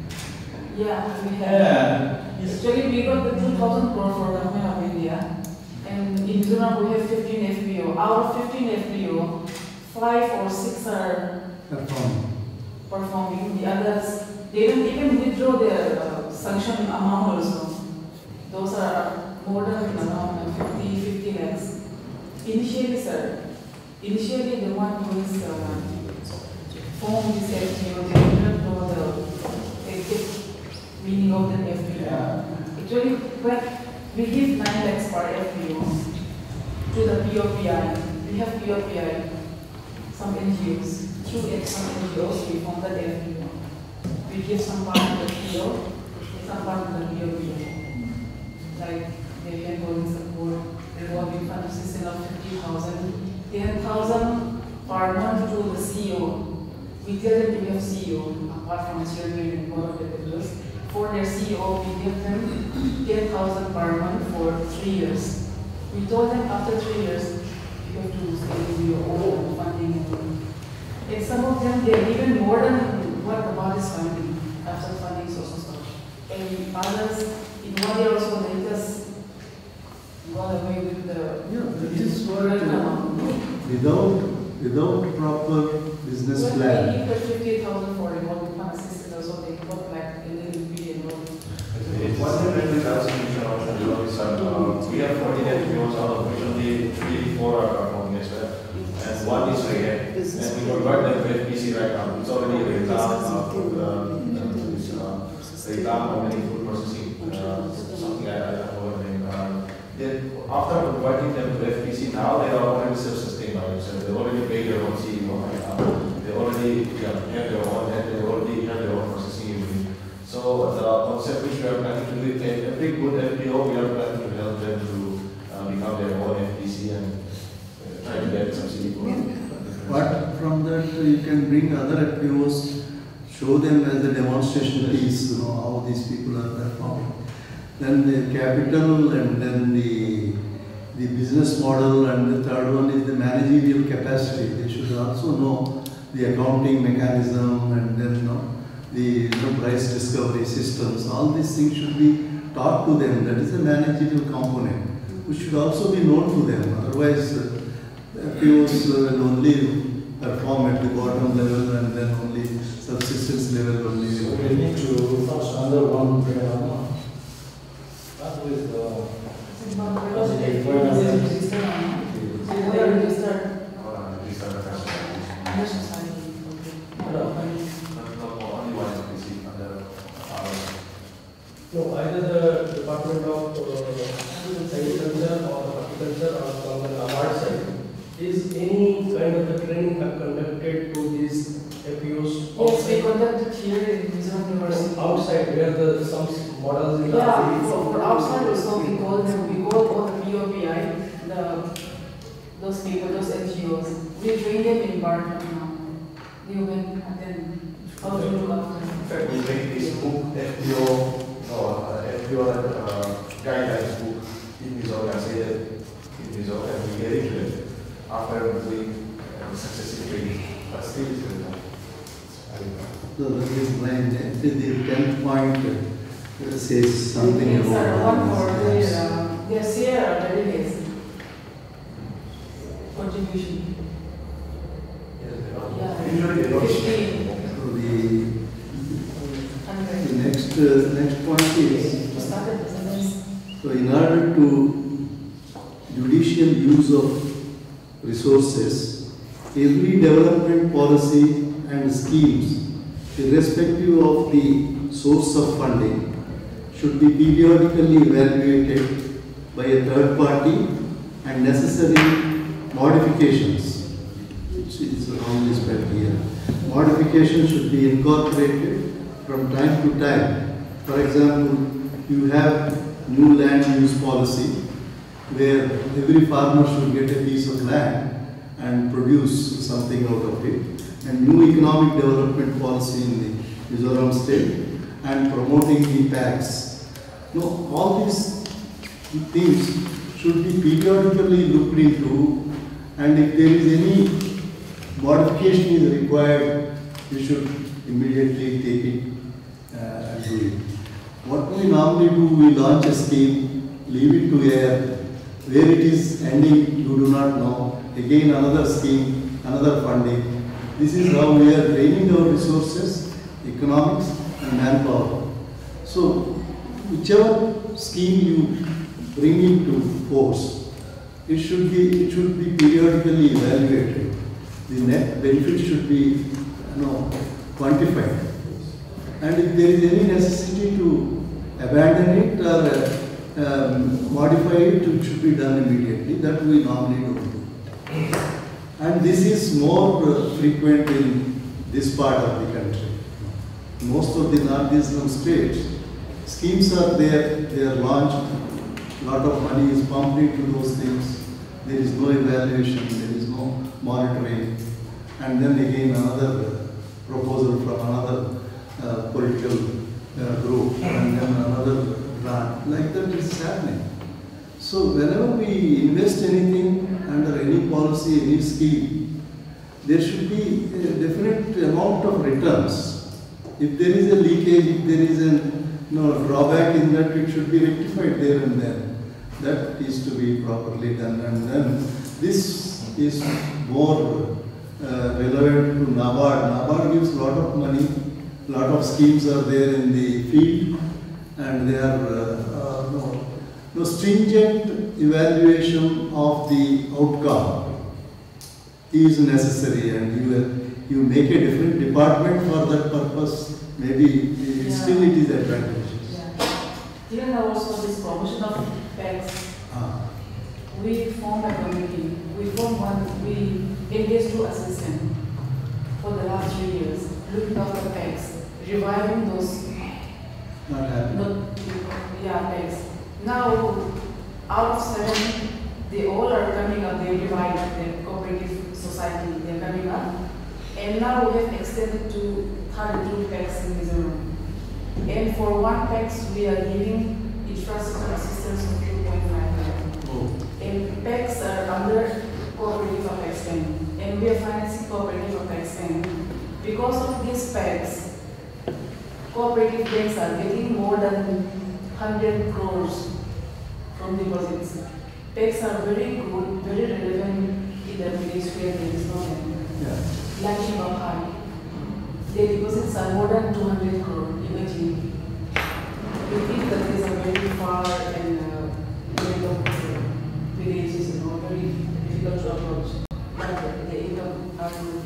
Yeah, we have. Yeah. Actually, we got the two thousand crore for government of India, and in Mizoram we have fifteen F P O. Out of fifteen F P O, five or six are perform. performing. The others, they don't even withdraw their uh, sanction amount also. Those are more than around fifty, fifty lakhs. Initially, sir, initially the one who is uh, formed this F P O, they do not know the exact meaning of the F P O. Yeah. Actually, but we give nine lakhs per F P O to the P O P I. We have P O P I, some N G Os. Through some N G Os, we form the F P O. We give some part to the P O, some part to the P O P I. Like they can go in support, revolving fund system of fifty thousand, ten thousand per month to the C E O. We tell them to have C E O, apart from chairman and board of directors. For their C E O, we give them ten thousand per month for three years. We told them after three years, you have to stay with your own funding. And some of them, they're even more than what the board is funding, after funding social stuff. And others, in one year also, they just gone away with the. Yeah, that is what, Right uh, now. without, without proper business Well, plan. they give fifty thousand for revolving fund assistance, also they got like a little bit and all. One hundred twenty thousand insurance and loan is, uh, we have fourteen F P Os, out of which only three, four are performing as well. And one is rare. And we convert them to F P C right now. It's already a reclam, uh, for the, uh, this, uh, reclam or many food processing, uh, something I, I forgot the name. Uh, Then after converting them to F P C, now they are already self-sustained by themselves. They already pay their own C E O. Uh, they already yeah, have their own, and they already have their own processing unit. So the concept which we are planning to do, every good F P O, we are planning to help them to uh, become their own F P C and uh, try to get subsidy for it. But from that, uh, you can bring other F P Os, show them as a demonstration piece, you know, how these people are performing. Then the capital and then the, the business model, and the third one is the managerial capacity. They should also know the accounting mechanism, and then you know, the you know, price discovery systems. All these things should be taught to them. That is a managerial component, which should also be known to them. Otherwise, uh, the F P Os uh, will only perform at the bottom level, and then only subsistence level only. So we need to first under one umbrella. Start with uh, Because they register on, so they are registered Uh, these are the customers. under society. Not, not only one F P C under our. No, either the Department of uh, Agriculture or Horticulture or from the Nabard side, is any kind of the training conducted to these F P Os? Yes, we conducted here in Mizoram University. Outside, where the some models in the Yeah, for, for outside also, we call them, we call all the P O P I, the, those people, those N G Os. We train them in Barton now. They went and then how to look after. In fact, we make this book F P O, no, uh, F P O uh, guidelines book in this organization, in this organization, we get into it after doing uh, successive training, but still it's very tough. So that is blind. The tenth point uh, says something Yes, about sir, one all for these the, apps. uh, their Sierra delegates contribution. Yeah, Usually they don't. fifteen So the, hundred. the next uh, next point is, To start a business. so in order to judicial use of resources, every development policy and schemes, irrespective of the source of funding, should be periodically evaluated by a third party and necessary modifications, which is wrongly spelled here. Modifications should be incorporated from time to time. For example, you have new land use policy where every farmer should get a piece of land and produce something out of it, and new economic development policy in the Mizoram state and promoting the tax. No, all these things should be periodically looked into, and if there is any modification is required, we should immediately take it uh, and do it. What we normally do, we launch a scheme, leave it to air, where it is ending, you do not know. Again, another scheme, another funding. This is how we are draining our resources, economics and manpower. So, whichever scheme you bring into force, it should be it should be periodically evaluated. The net benefit should be, you know, quantified. And if there is any necessity to abandon it or uh, um, modify it, it should be done immediately. That we normally don't do. And this is more uh, frequent in this part of the country. Most of the northeastern states, schemes are there, they are launched, a lot of money is pumped into those things, there is no evaluation, there is no monitoring, and then again another proposal from another uh, political uh, group, and then another grant, like that is happening. So whenever we invest anything under any policy, any scheme, there should be a definite amount of returns. If there is a leakage, if there is a you know, drawback in that, it should be rectified there and then. That is to be properly done, and then this is more uh, relevant to NABARD. NABARD gives a lot of money, a lot of schemes are there in the field, and they are uh, uh, no, no stringent evaluation of the outcome is necessary, and you uh, you make a different department for that purpose. Maybe uh, Yeah. still it is advantageous. Yeah. Even also this promotion of pets, Ah. we formed a committee. We formed one, we engaged two assistants for the last three years, looking after pets, reviving those, Not happening. not, yeah, pets. Now, out of seven, they all are coming up, they revive the cooperative society, they're coming up. And now we have extended to thirty-two packs in Mizoram. And for one packs, we are giving infrastructure assistance of two point five lakh. Oh. And packs are under cooperative of Pakistan. And we are financing cooperative of Pakistan. Because of these packs, cooperative banks are getting more than one hundred crores from deposits. Packs are very good, very relevant in the village where there is no land. Yeah. Like Shibahai. Their deposits are more than two hundred crore, imagine. We think that these are very far and uh, very long villages, you know, very difficult to approach. But the income are good.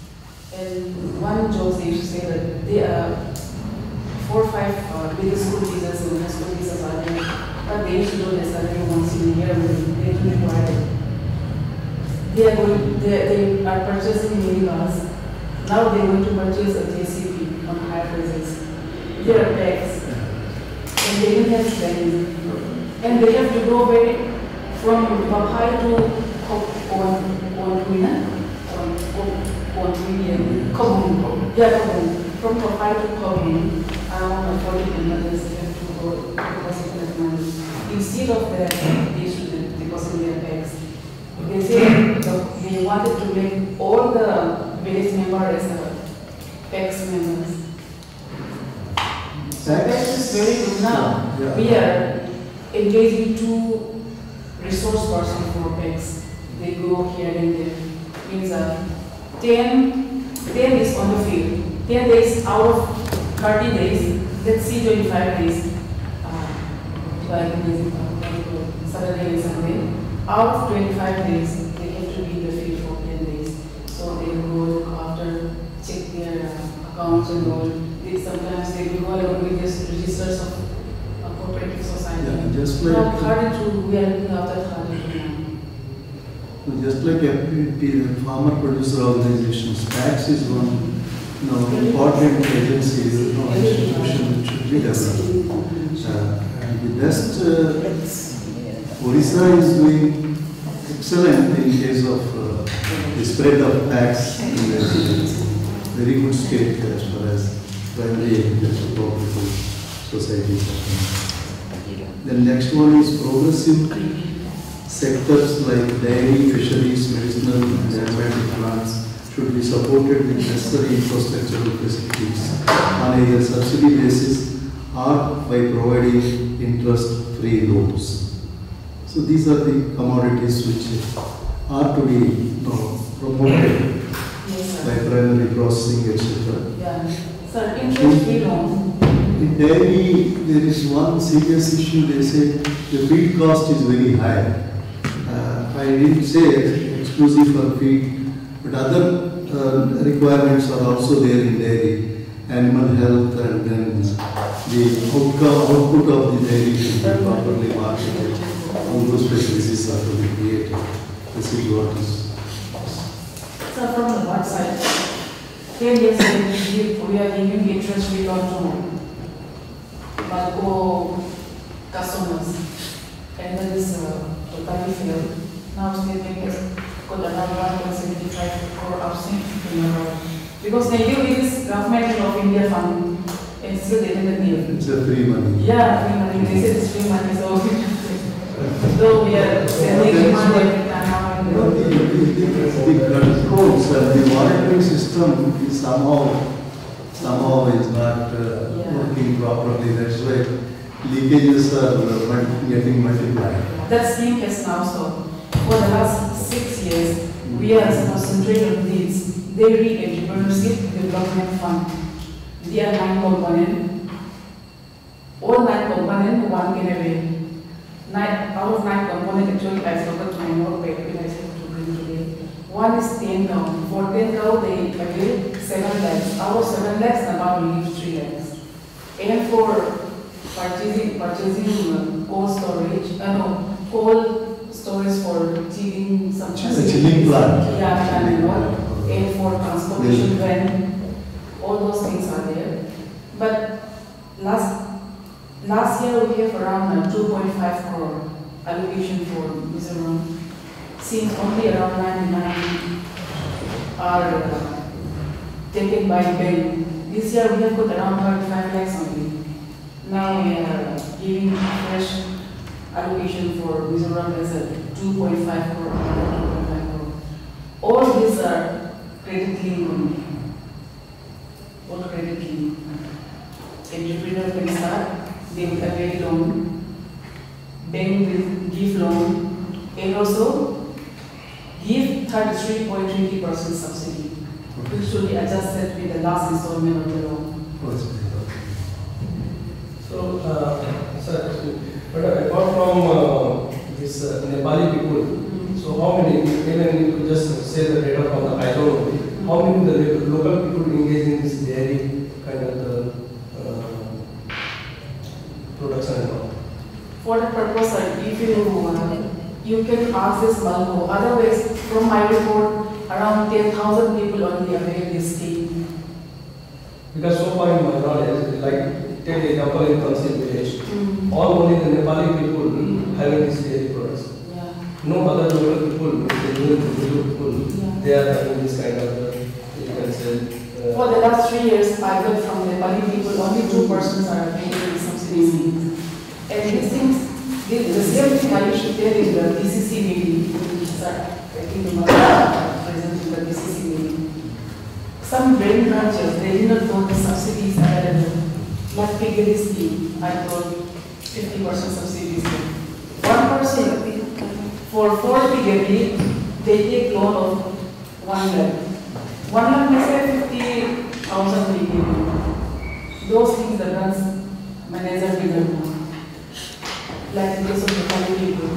And one joke they used to say that there are four or five uh, big school visas and high school visas are there, but they used to do this every once in a year when they don't require it. They are going, they, they are purchasing minibus. Now they are going to purchase a J C B on higher prices. There are packs. And they don't have spending. And they have to go away from Babhai to Kontwina. Kontwina. Kobun. Yeah, Kobun. From Babhai to Kobun, around forty kilometers, they have to go deposit that money. Instead of that, they should deposit their packs. They say they wanted to make all the village members as a PEX members. So PEX is very good now. Yeah. We are engaging two resource persons for PEX. They go here and there. Means uh, ten, ten is on the field. ten days out of thirty days, let's see twenty-five days. Uh, like uh, Saturday and Sunday. Out of twenty-five days, they have to be in the field for ten days. So they will go look after, check their uh, accounts and all. They, sometimes they will go along with the registers of uh, cooperative society. Yeah, just Now, like thirty-two, we are looking after thirty-two now. just like F P P, the farmer producer organizations, PAX is one you know, important agency, you know, institution which should be developed. Uh, and the best uh, Orissa is doing excellent in case of uh, the spread of PAX in the very good state as far as primary agricultural cooperative societies are concerned. The next one is progressive sectors like dairy, fisheries, medicinal and aromatic plants should be supported with necessary infrastructural facilities on either subsidy basis or by providing interest-free loans. So these are the commodities which are to be you know, promoted Yes, by sir. primary processing, et cetera. Yeah. Sir, interest-free loan. In dairy, there is one serious issue. They say the feed cost is very high. Uh, I didn't say exclusive for feed, but other uh, requirements are also there in dairy. Animal health and then the outcome, output of the dairy should be properly marketed. All those facilities are to be created. This is what is. So from the one side, ten years ago, we are giving interest rate on but go customers. And then this uh, totally failed. Now state bank has got another one point seven five crore upstream because they give this government of India fund and still they didn't give. It's a free money. Yeah, free money. They said it's free money, so though we are sending money every time. You know, the, the, the, the controls and the monitoring system is somehow, somehow is not uh, Yeah. working properly. That's why leakages are uh, mul- getting multiplied. That scheme has now stopped. For the last six years, we are concentrated on these dairy entrepreneurship development fund. They are nine component. All nine component, one can away. Nine out of nine component, actually I forgot my note paper I said to bring today. One is ten cow. For ten cow, they avail seven lakhs. Out of seven lakhs, about leave three lakhs. And for purchasing, purchasing uh, cold storage, uh, no, cold storage for chilling some A chilling plant. Yeah, plant and all. Yeah. And for transportation van, all those things are there. But last last year we have around uh, two point five crore allocation for Mizoram. Seems only around ninety-nine are uh, taken by bank. This year we have got around thirty-five lakhs only. Now we are giving fresh allocation for Mizoram as a two point five crore, two point five crore. All these are credit link only. All credit link. Entrepreneur can start, they will avail loan, bank will give loan, and also give thirty-three point two zero percent subsidy, which should be adjusted with the last installment of the loan. So, uh, sir, but apart from uh, this uh, Nepali people, so how many, even you could just say the data from the I don't know, how many the local people engage in this dairy kind of the uh, production and all? For the purpose, uh, if you uh, you can ask this Malmo. Otherwise, from my report, around ten thousand people only avail this scheme. Because so far in my knowledge, like take the example in Kansi village, Mm. all only the Nepali people having this dairy products. Yeah. No other local people, the new people, Yeah. they are having this kind of, uh, you can say, uh, For the last three years, I got from Nepali people, only two persons are availing subsidy schemes. And these things, the, the same thing I used to tell in the B C C meeting, which is uh, I think the present in the B C C meeting. some brain branches, they did not know the subsidies available. Like piggery scheme, I told fifty percent subsidies. One person, for four piggery, they take loan of one lakh. One lakh may say fifty thousand piggery. Those things the branch manager didn't know. Like in case of the family group,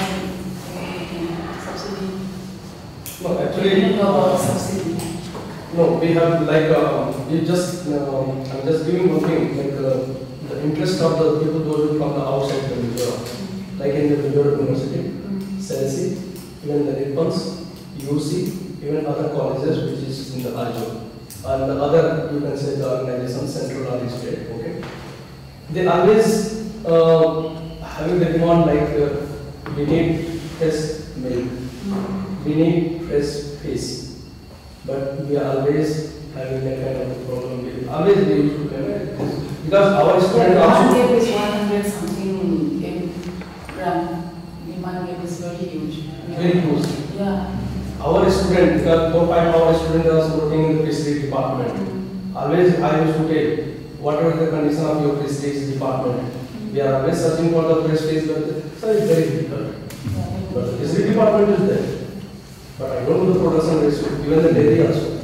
subsidy. No, They actually, didn't know about subsidy. no, we have like, uh, you just, uh, I'm just giving one thing, like uh, the interest of the people those who from the outside the Mizoram, like in the Mizoram University, C E L S I, even the Nippons, U C, even other colleges which is in the Arjun, and the other, you can say the organization, central or state, okay? They always uh, having the demand like uh, we need fresh milk, we need fresh fish. But we are always having that kind of problem. We always we used to pay because our student The demand also. gap is one hundred something in gram. Demand gap is very huge. Very huge. Yeah. Our student, because four five our student was working in the fisheries department. Always I used to tell, whatever the condition of your fisheries department, we are always searching for the fresh fish, but sir, it's very difficult. But the fisheries department is there. But I don't know the production ratio, even the dairy also.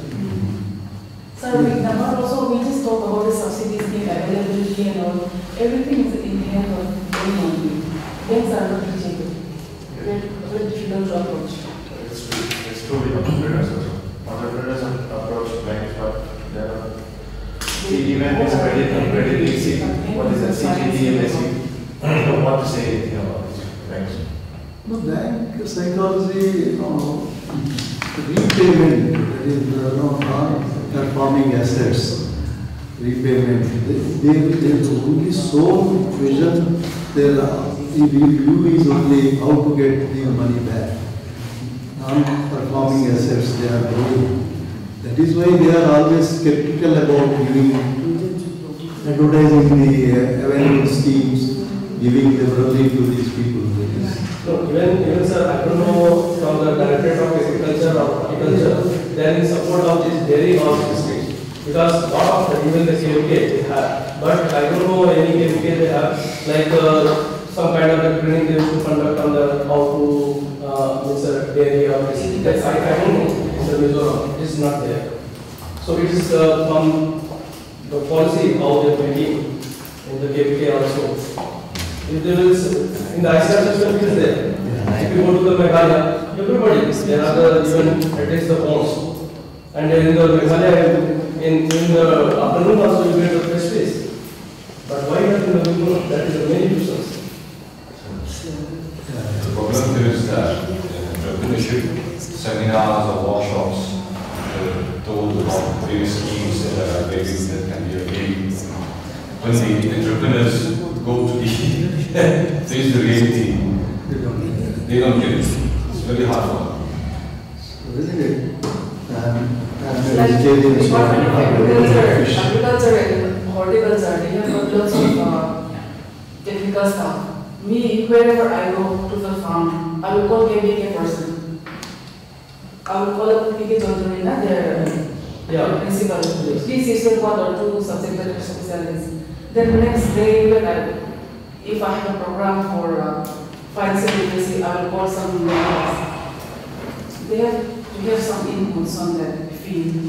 Sir, we number also we just talk about the subsidy scheme availability and all. Everything is in the hand of them only. Banks are not reachable. Very, very difficult to approach. It's true, it's true with entrepreneurs also. Entrepreneurs approach banks, but they are See, even it's credit, credit easy. What is that? C G T, M S C. I don't want to say anything about this. Thanks. No, bank psychology, you know, repayment, that is, you know, non-performing assets, repayment, they, they, they only sole vision, their view is only how to get the money back. Non-performing assets, they are growing. That is why they are always skeptical about giving, advertising the uh, available schemes, giving liberally to these people. No, even, even sir, I don't know from the Directorate of Agriculture or Horticulture, they are in support of this dairy or fisheries. Because lot of the, even the K V K they have, but I don't know any K V K they have, like uh, some kind of the training they used to conduct on the how to uh, means uh, dairy or fisheries. That's I, I don't know, in the Mizoram, it is not there. So it is uh, from the policy how they are making in the K V K also. If there is, in the I C R system it is there. If you go to the Meghalaya, everybody, there are the, even at least the ponds. And in the Meghalaya, in, in the afternoon also you get the fresh fish. But why not in the afternoon? That is the main nuisance. The problem here is that entrepreneurship seminars or workshops uh, told about various schemes that are available that can be available. When the entrepreneurs go to the face the reality, they don't get it. It's very hard for them. Isn't it? And, and Like vegetarian, so Department of Agriculture, fish. Agriculture and Horticulture, they have got lots of uh, technical stuff. Me, wherever I go to the farm, I will call K B K person. I will call up P K Chaudhary, their Yeah. principal. Please issue one or two subject matter specialists. Then next day, when I, if I have a program for uh, financial literacy, I will call some members. They have to have some inputs on that field.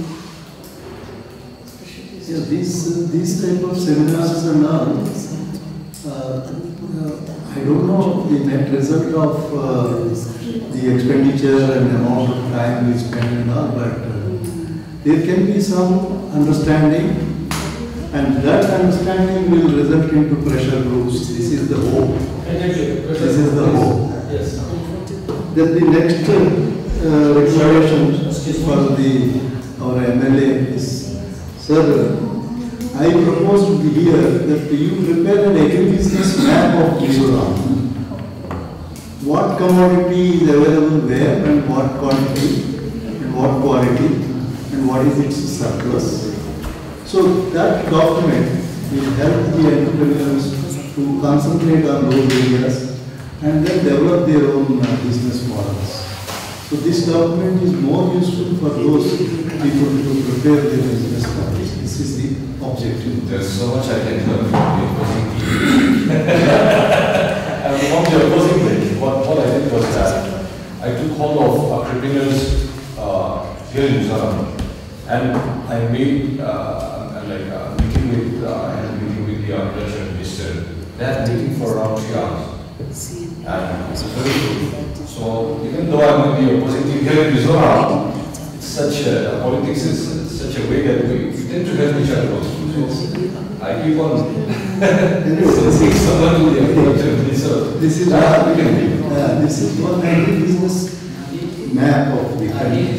Yeah, these, uh, these type of seminars and all, uh, uh, I don't know the net result of uh, the expenditure and amount of time we spend and all, but uh, there can be some understanding, and that understanding will result into pressure groups. This is the hope. Exactly. This is the hope. Yes. Then the next uh, recommendation for the our M L A is, sir, I propose to be here that you prepare an agribusiness map of Mizoram. What commodity is available where and what quantity and what quality and what is its surplus. So that document will help the entrepreneurs to concentrate on those areas and then develop their own uh, business models. So this document is more useful for those people to prepare their business plans. This is the objective. There's so much I can learn from the opposing team. And from the opposing team, what, what I did was that I took hold of our criminals uh, here in Mizoram, and I made uh, like a meeting with uh, and meeting with the agriculture minister. That meeting for around three hours. And it's very good. So even though I'm in the opposing team here in Mizoram, it's such a, politics is such a way that we tend to help each other also. So I keep on seeing someone who the agriculture minister. This is that we can do. Uh, this is one business map of the country.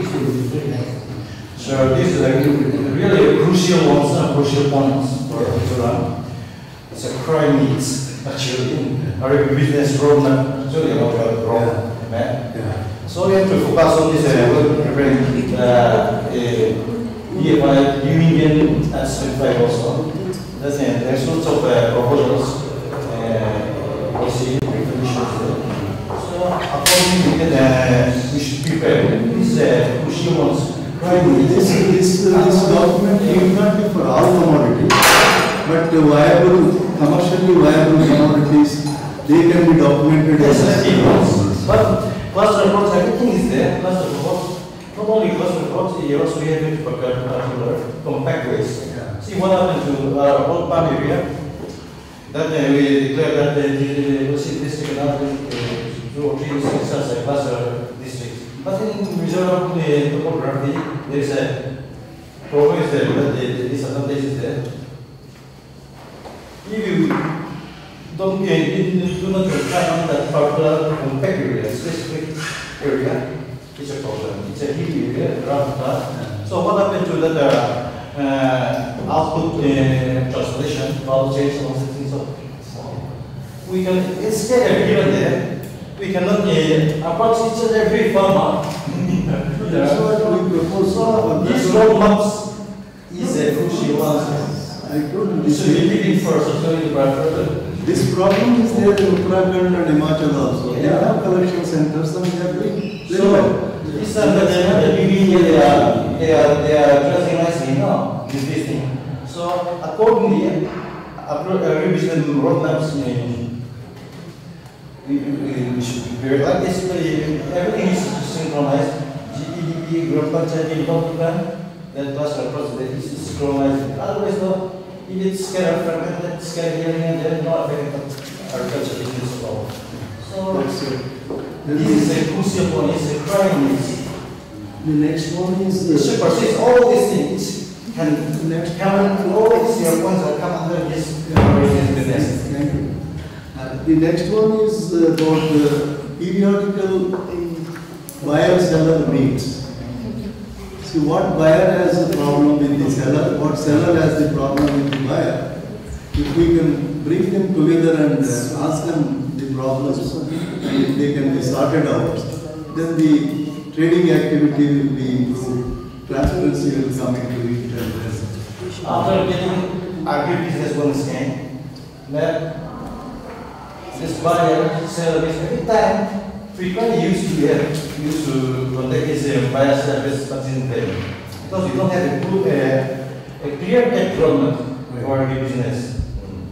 So this is like really a crucial ones and crucial points for Mizoram. It's a crime needs actually or a business roadmap actually about the roadmap. Yeah. So we have to focus on this uh, preparing uh, E F I, Union and Simplify also. That's it. There's lots of uh, proposals, uh, policy, regulations there. So accordingly we can uh, we should prepare these uh, crucial ones. This, this, uh, this document need not be for all commodities, but the viable, commercially viable commodities, they can be documented Yes, as key ones. But cluster reports, everything is there. Cluster reports, not only cluster reports, you also have it for particular compact waste. Yeah. See what happened to our whole palm area. Then uh, we declared that the, the, the district and other uh, two or three districts as a cluster district. But in Mizoram uh, topography, there is a problem is there, but the, the disadvantage is there. If you don't uh, do not try on that particular compact area, specific area, it's a problem. It's a hilly area, around that. So what happened to that uh, uh, output uh, translation, value change, and all these things? So we can, instead of here and there, we cannot uh, approach each other every farmer. That's what we propose. So these roadmaps is a crucial one. I told you So we this, leave it first, so we further. this problem is there in Uttarakhand and Himachal also. They have collection centers and they are doing very So well. this time that they are the B B A, they are they are they are addressing nicely now with this thing. So accordingly, revision roadmaps in we, we, we should be very like basically everything is synchronized. G E D P, Gram Panchayat Development Plan, that cluster approach that is synchronized. Otherwise, no. If it's kind of fragmented, it's kind of here and there, not affecting agriculture business at all. So That's it. this is a crucial one, it's a crime. It's, The next one is it the supersedes all these things. Can next come, all these your points will come under this business. Thank you. Uh, the next one is uh, about the periodical buyer-seller meets. See, what buyer has a problem with the seller, what seller has the problem with the buyer. If we can bring them together and uh, ask them the problems, and if they can be sorted out, then the trading activity will be improved, transparency will come into it, and After getting agribusiness bonus scheme, that this buyer, seller is every time frequently used to get used to contact his uh, buyer service but in there. Because you don't have a, good, uh, a clear cut roadmap for agribusiness.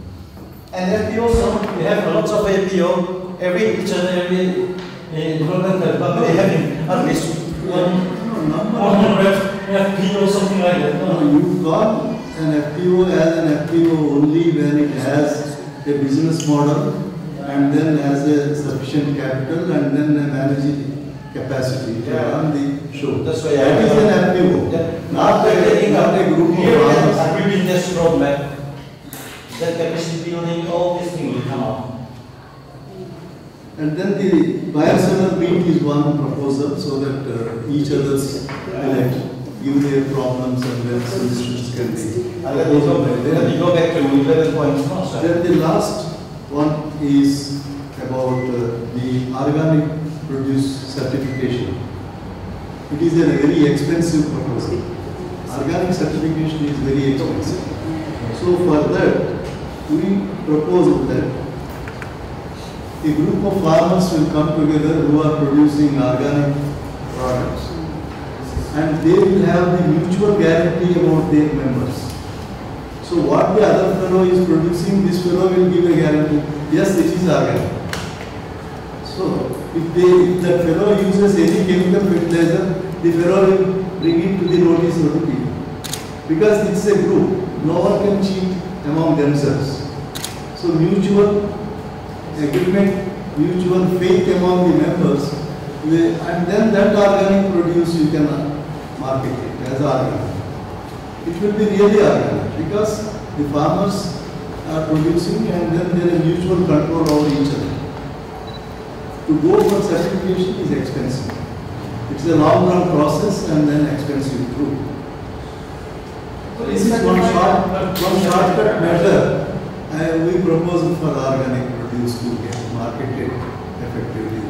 And F P O also, we have lots of F P O, every each and every uh, development company having at least one, one hundred F P O, something like that. No, No? you got an F P O as an F P O only when it has a business model and then has a sufficient capital and then a managing capacity to Yeah. run the show. That's why I That is an F P O. Yeah. Not a, taking not up a group of here farmers. agribusiness roadmap, that capacity building, all these things will come up. And then the buyer seller meet is one proposal so that uh, each other's elect give their problems and then solutions can be. And let me go, let me go back to eleven point one, sir. Then the last one is about uh, the organic produce certification. It is a very expensive proposal. Organic certification is very expensive. So for that, we propose that a group of farmers will come together who are producing organic products, and they will have the mutual guarantee about their members. So what the other fellow is producing, this fellow will give a guarantee. Yes, it is organic. So if, they, if that fellow uses any chemical fertilizer, the fellow will bring it to the notice of the people. Because it's a group, no one can cheat among themselves. So mutual agreement, mutual faith among the members, and then that organic produce you can market it as organic. It will be really organic because the farmers are producing and then there is mutual control over each other. To go for certification is expensive. It's a long run process and then expensive too. So this is one short, one shortcut measure uh, we propose for organic produce to get marketed effectively.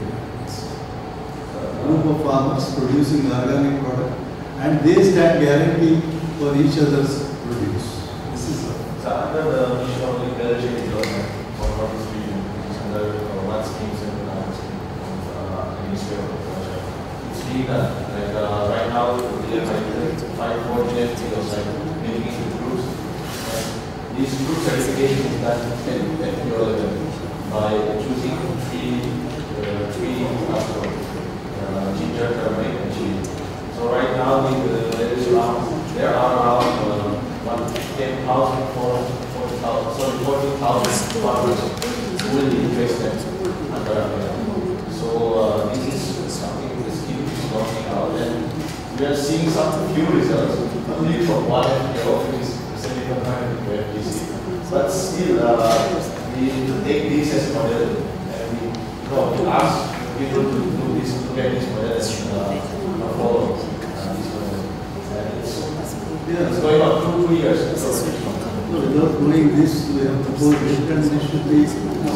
A group of farmers producing organic product and they stand guarantee for each other's produce. This is So under the mission of encouraging development for Northeast region, under uh, one scheme and another scheme of uh, Ministry of Agriculture, it's being done. Like uh, right now, we have like five, four million kilos like making into groups. And these group certification is done at, at your level by choosing three, uh, three after uh, ginger, turmeric, and chili. So right now, we, uh, there is around, there are around uh, one ten thousand, forty thousand, sorry, forty thousand farmers who will be interested under Agriculture. So uh, this is something the scheme is working out, and we are seeing some few results, only from one F P O, which is recently combined with F P C. But still, uh, we need to take this as a model, and we you know, to ask people to do this, to get this model and uh, follow uh, this model. And it's, Yeah. it's going on two, two years. No, without doing this, we have proposed different initiatives.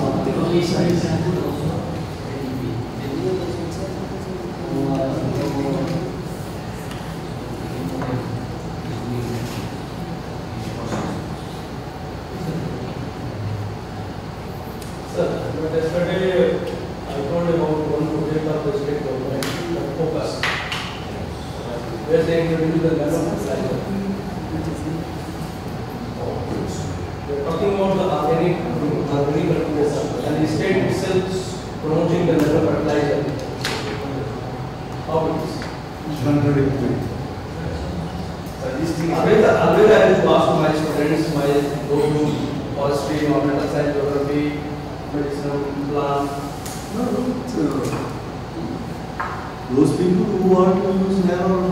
Sir, yesterday I told about one project of the state government, the focus, where they introduced the nano fertilizer. We are talking about the organic, organic cultivation, and the state itself is promoting the nano fertilizer. How it is? Contradictory. So this thing Always, always I used to ask my students, my those who forestry, environmental science, geography, medicinal plant. No, no, it's, uh, those people who want to use nano,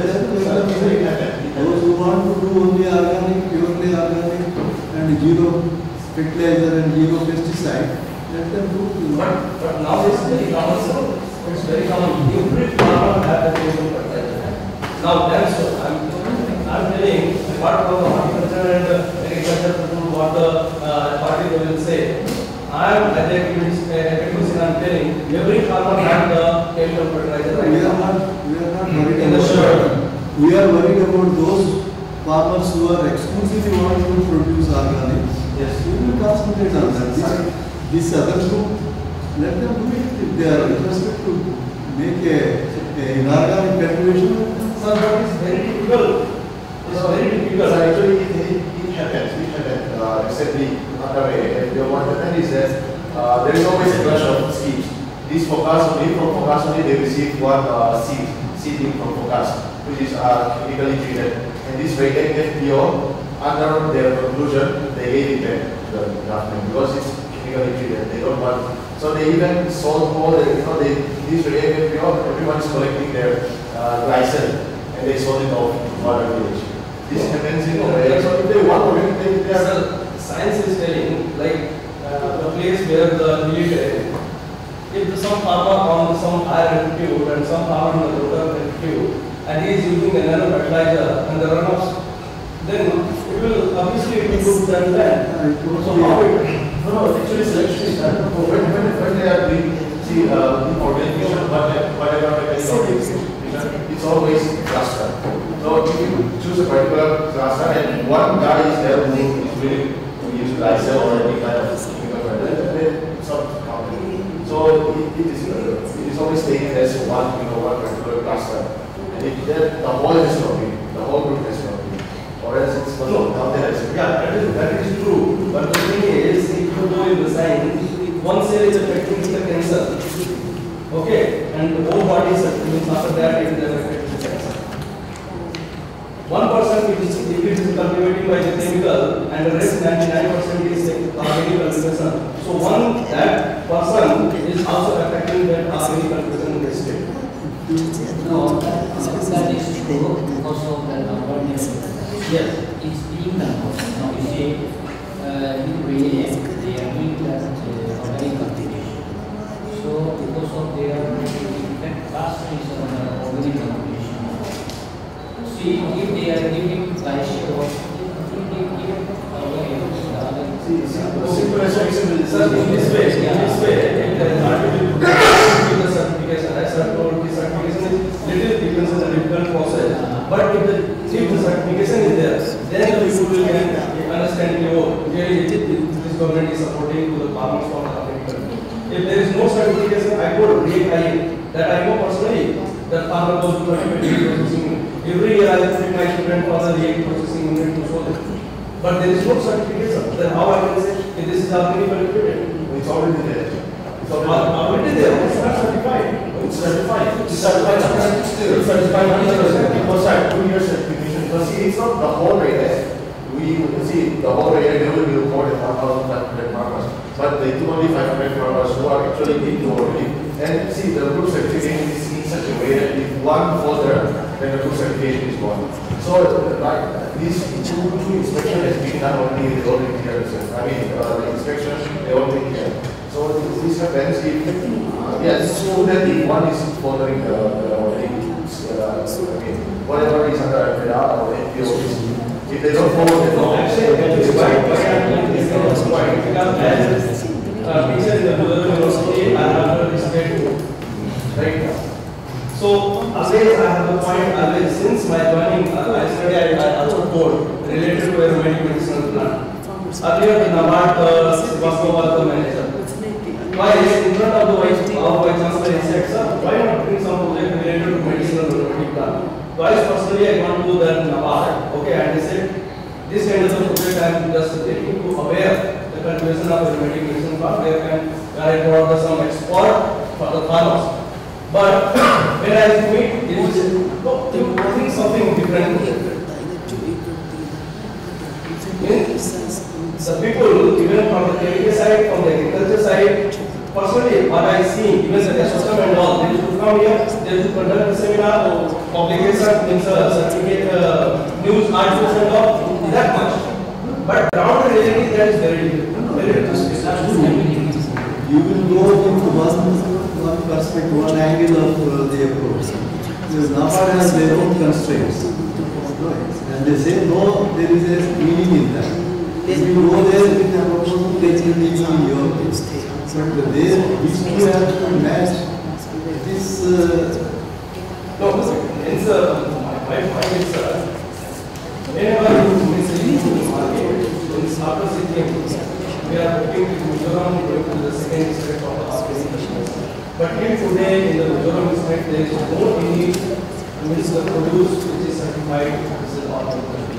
those who want to do only organic, purely organic, and zero fertilizer and zero pesticide, let them do. But, but now it's very common, sir. It's very common. Every farmer has a chemical fertilizer. Now that's what I'm, I'm telling, apart from the horticulture and uh, agriculture, what the uh, party will say, I am as a academician, I'm telling, every farmer has the chemical fertilizer. We are not, we are not worried In the about sugar. that. We are worried about those farmers who are exclusively wanting to produce organic. Yes. We will concentrate on that. This, this other group, let them do it if they are interested to make a, a inorganic cultivation. Sir, that is very difficult. It's very So difficult. actually, it, it, it happens, it happens, uh, recently, another way, and the one that is that uh, there is always a clash of schemes. This focus only, from focus only, they receive one uh, seed, seeding from focus, which is uh, chemically treated. And this way, F P O, under their conclusion, they gave it back to the government because it's chemically treated. They don't want, so they even sold all the, you know, they, this way, F P O, everyone is collecting their uh, license, and they sold it off to other village. This happens in the way, so if they want to, they, they are. Sir, science is telling, like uh, the place where the military, if the, some farmer on some higher altitude and some farmer on the lower altitude, and he is using a nano fertilizer and the runoffs, then it will obviously it will good than that. So how it? No, no, actually selection is done. When, when, when they are doing, see, uh, the organization, whatever, whatever it's always cluster. So if you choose a particular cluster and one guy is there who is willing to use glycol or any kind of chemical fertilizer, then it's not counted. it is, you know, it is always taken as one, you know, one particular cluster. And if that, the whole has not been, the whole group has not been. Or else it's not, No. now there is. Yeah, that is, that is true. But the thing is, if you go in the sign, one cell is affecting the cancer. Okay, and the whole body is affecting, after that it is affecting the cancer. One percent if it is, if it is cultivating by the chemical, and the rest ninety-nine percent is like organic cultivation. So one, that person is also affecting that organic cultivation in the state. No, that, that is true because of the number. Yes. It's being controlled. Now you see, uh, in Korea, they are doing that uh, organic cultivation. So because of their effect, last is on the organic cultivation. See, if they are giving glyphosate or if they give organic, the other. See, see, the simple explanation is Sir, in this way, in this way, if there is artificial the certification, as I told, the certification is little difference in the difficult process. But if the, if the certification is there, then the people will can understand, oh, really this government is supporting to the farmers for the agriculture. If there is no certification, I could read that I know personally that farmer goes to the processing unit. Every year I put my children for the egg processing unit to show them. But there is no certification. Then how I can say if this is already cultivated? It's already there. It's Al- already Already there, it's not certified. It's certified. It's certified. It's certified. Because that two years certification. Because see, it's not the whole area. We see the whole area. They will be more than one thousand five hundred farmers, but they do only five hundred farmers who are actually into already. And see, the group certification is in such a way that if one falls there, then the group certification is gone. So, like this two, two inspection has been done already with all the clearance. I mean, uh, the inspection they all take care. So this happens if uh, yes, so that if one is following the, the already, uh, I mean, whatever is under F A R or N P O, if they don't follow the No, law, actually, that is why, why I think this is also why, because as a teacher in the Budapest University, I have to respect right now. So, always I have a point, always since my joining, uh, I study, I, I also code related to aromatic medicinal plant. Earlier, the NABARD uh, was the manager. Why is in front of the vice of vice chancellor he said, sir, why not bring some project related to medicinal aromatic plant? Twice personally I gone to that NABARD, okay, and they said, this kind of a project I am just getting to aware the cultivation of aromatic medicine plant, where can I brought some export for the farmers. But when I meet, it is no, you think something different. The people, even from the chemical side, from the agriculture side, personally, what I see, even the system and all, they should come here, they should conduct a seminar, publication, means uh, certificate, uh, news articles and all, that much. But ground reality, that is very different. Very interesting. You will go into one, one perspective, one angle of uh, the approach. Because NABARD has their own constraints. And they say, no, there is a meaning in that. If you go there with a proposal, there is a meaning in your case. But their history has to match this. Uh, No, it's uh, my point is, uh, whenever you miss the market, it's after sitting, we are hoping to Mizoram going to the second district of the organization. But here today in the Mizoram district, there is no any municipal produce which is certified as an organic.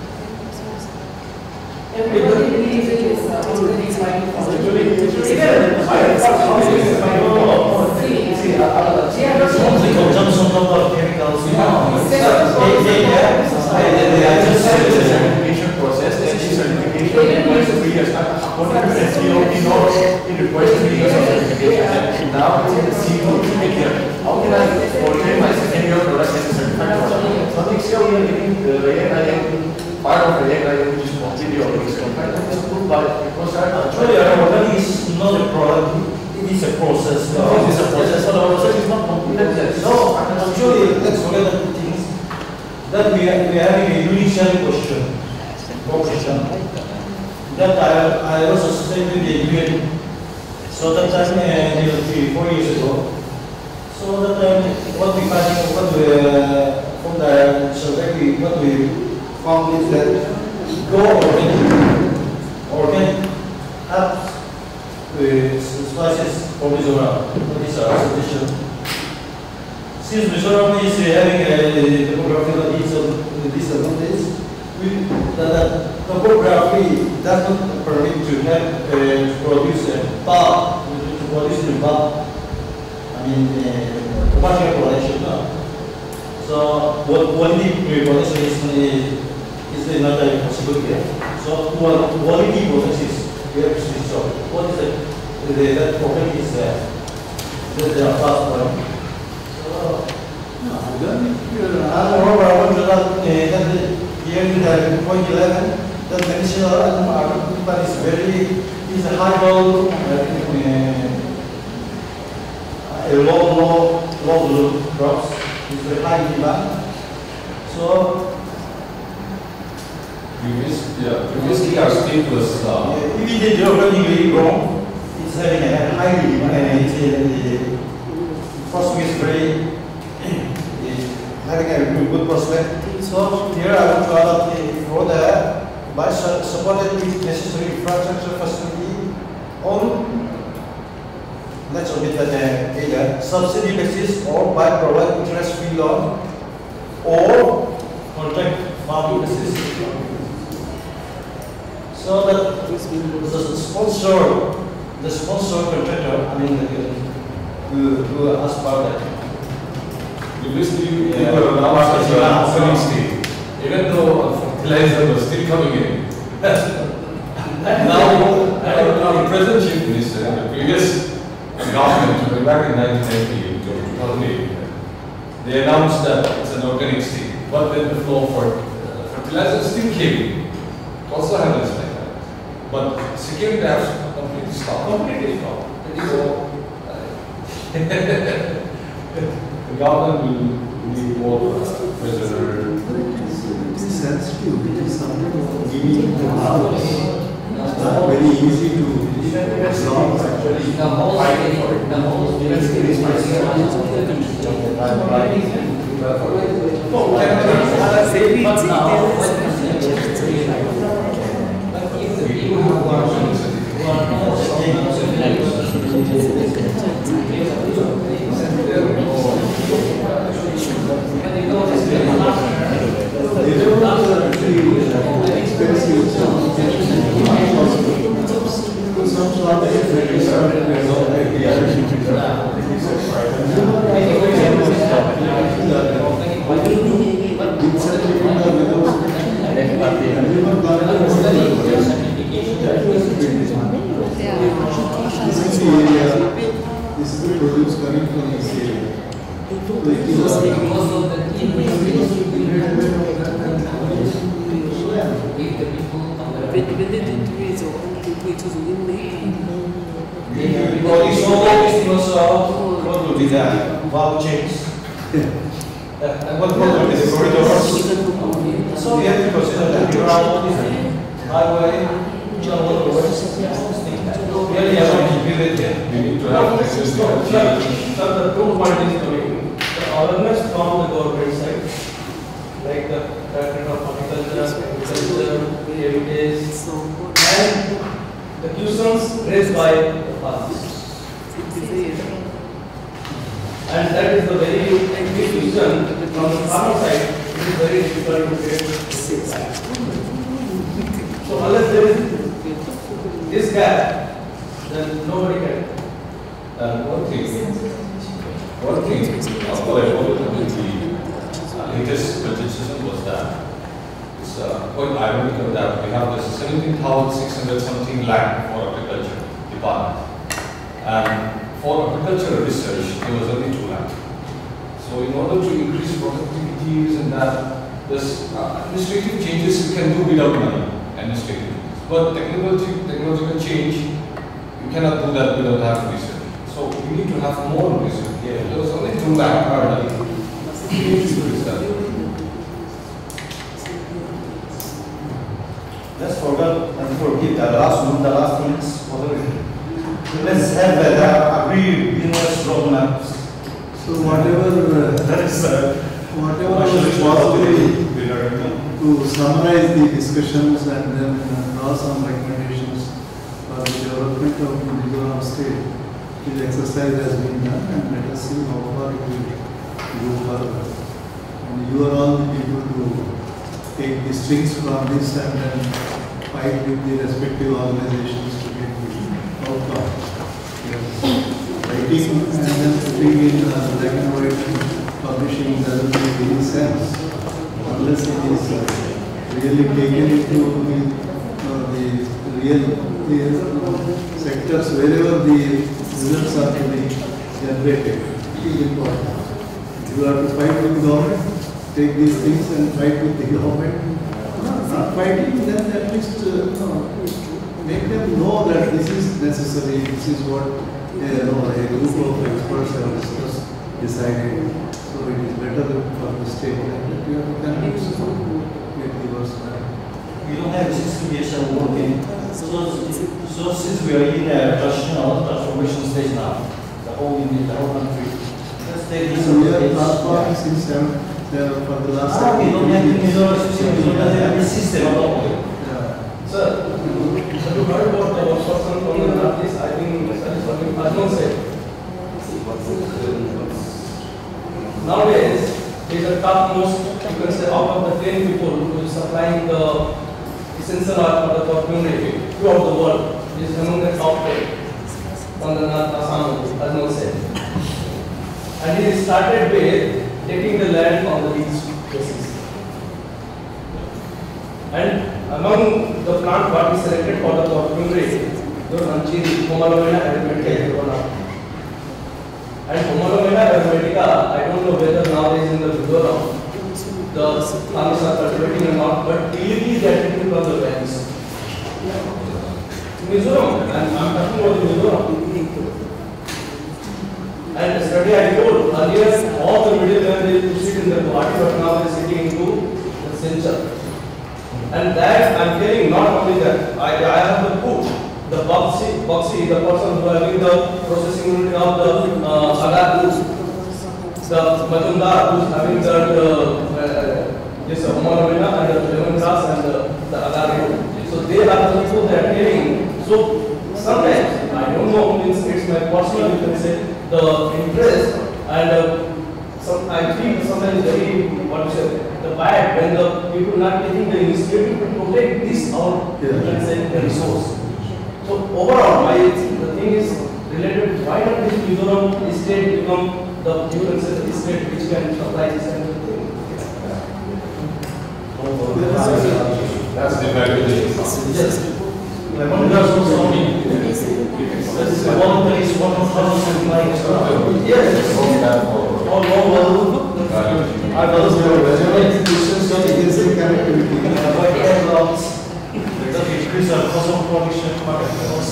Everybody believes it is uh, already fine. Actually, even I how many is my own? See, See, uh, yeah, but The consumption of chemicals, you know, They- they, they, they, they are just certification process, then the certification requires three years. According to the C O P norms, it requires three years of certification. Now it's in the C O P here. How can I portray my second year product as a certified product? So next year we are getting the Rayan I M, part of Rayan I M, which is completely already certified. That is approved by, because that actually, aromatherapy is not a product, it is a process. It is a process, but our process is not complete. No, actually, let's forget the two things. That we are, we are having a judicial question, question. That I, I was associated with the U N. So that time, uh, three, four years ago. So that time, what we find, what we, uh, from the survey, what we found is that go organic, organic have uh, spices for Mizoram. So these are suggestions. Since Mizoram is having a topographical disadvantage, we, the topography does not permit to have uh, to produce a bulk, to produce the bulk. I mean, uh, commercial production. No? So what quality production is, is not a possibility. So quality production we have to switch off. What is the, the that problem is there? That they are fast point. So No, then, uh, I remember I went to that uh, that here in the point eleven. That medicinal and but is very is a high level, uh, a low low low crops. It's very high demand. So Previous, yeah, previously our state was, uh, uh, if it is already very wrong, it's having a high demand and it's uh, prospect is very uh, having a good prospect. So here I want to add up the for the by su supported with necessary infrastructure facility on, let's omit that uh, either subsidy basis or by provide interest-free loan or contract farming basis. So that the sponsor, the sponsor contractor, I mean, who, who as part of that. previously we Yeah. were announced as a Yeah. offering state, even though fertilizer was still coming in. Now, uh, the present chief minister and the previous government, way back in nineteen ninety-eight or two thousand eight, they announced that it's an organic state. But then the flow for uh, fertilizer still came in. It also happens like that. But security has completely stopped. Completely stopped. So, uh, the government will be more uh, preserved. it is sensitive, it is something giving to others. It's not very easy to absorb actually. The whole state, the whole state is but if the people who are who are not but they don't They don't actually expensive, some some sort of different This is the area, this is the produce coming from this area. So it is most a- of the if the people Before this whole festivals are what will be the value chains. And what will be the corridors? So we have to consider that we are all different. Highway, channel, west. Really have to build it here. We need to have access to So, the sir, sir, the two point is coming. The awareness from the government side, like the Directorate of Horticulture, Agriculture, Heritage, and the questions raised by the farmers. And that is the very big question from the farmer side. It is very difficult to get feedback. So unless there is this gap, then nobody can. And one thing, one thing, uh, what I wanted to do the uh, latest budget session was that it's uh, quite ironical that we have this seventeen thousand six hundred something lakh for agriculture department. And for agricultural research, there was only two lakh. So in order to increase productivities and that, this uh, administrative changes we can do without money, administrative. But technology, technological change, you cannot do that without having research. So we need to have more research here. There was only two lakh already. We need to increase that. Let's forget and forget the last one, the last thing is what let's have the agree business roadmaps. So whatever, uh, That is uh, whatever was possible to summarize the discussions and then uh, draw some recommendations for the development of Mizoram state, this exercise has been done, and let us see how far it will go further. And you are all the people to take the strings from this and then fight with the respective organizations to get the outcome. Yes. Writing and then putting in uh, black and white publishing doesn't make any sense unless it is uh, really taken into the, uh, the real the, uh, sectors wherever the results are to be generated. It is important. You have to fight with the government, take these things and fight with the government. Not fighting, then at least uh, no, make them know that this is necessary, this is what uh, no, a group of experts have discussed, decided. So it is better for the state that you have to convince to get the worst done. We don't have this situation working. So, so since we are in a transitional transformation stage now, the whole in the whole country, let's take this. So we are transforming since seven, seven for the last. Ah, we don't have the Mizoram system. We don't have the system at all. Yeah. Sir, have you heard about the person from the Northeast? I think that is what Ajmal said. Nowadays, there is a topmost, you can say, out of the ten people who is supplying the essential art for the community throughout the world. He is among the top ten from the North Assam, Ajmal said. And he started with taking the land from the beach places. And among the plant what is selected for the community, the Manchiri, Homalomena aromatica is one of. And Homalomena aromatica, I don't know whether nowadays in the Mizoram, the farmers are cultivating or not, but illegally they are taking from the lands. Mizoram, and I am talking about the Mizoram. And the study I told earlier, all the middlemen they used to sit in the party, but now they are sitting into the censor. And that I am telling not only that, I, I have the proof. The Boxy, Boxy, the person who having the processing unit of the uh, agar goods, the Majumdar who is having the uh, uh, this Homalomena and the lemongrass and the, the agar root. So they are the people that are telling. So sometimes I don't know, means it's my personal, you can say, the interest and uh, some I feel sometimes very what you say the bad when the people not taking the initiative to protect this our Yeah. you can say the resource. So overall, my the thing is related. Why not this Mizoram state become the you can say the state which can supply this kind of thing? That's the value. Yes. Lemongrass was only. That is a voluntary is one thousand like Yes. all over. I was there. But airlocks, the increase of cosmopolitan particles.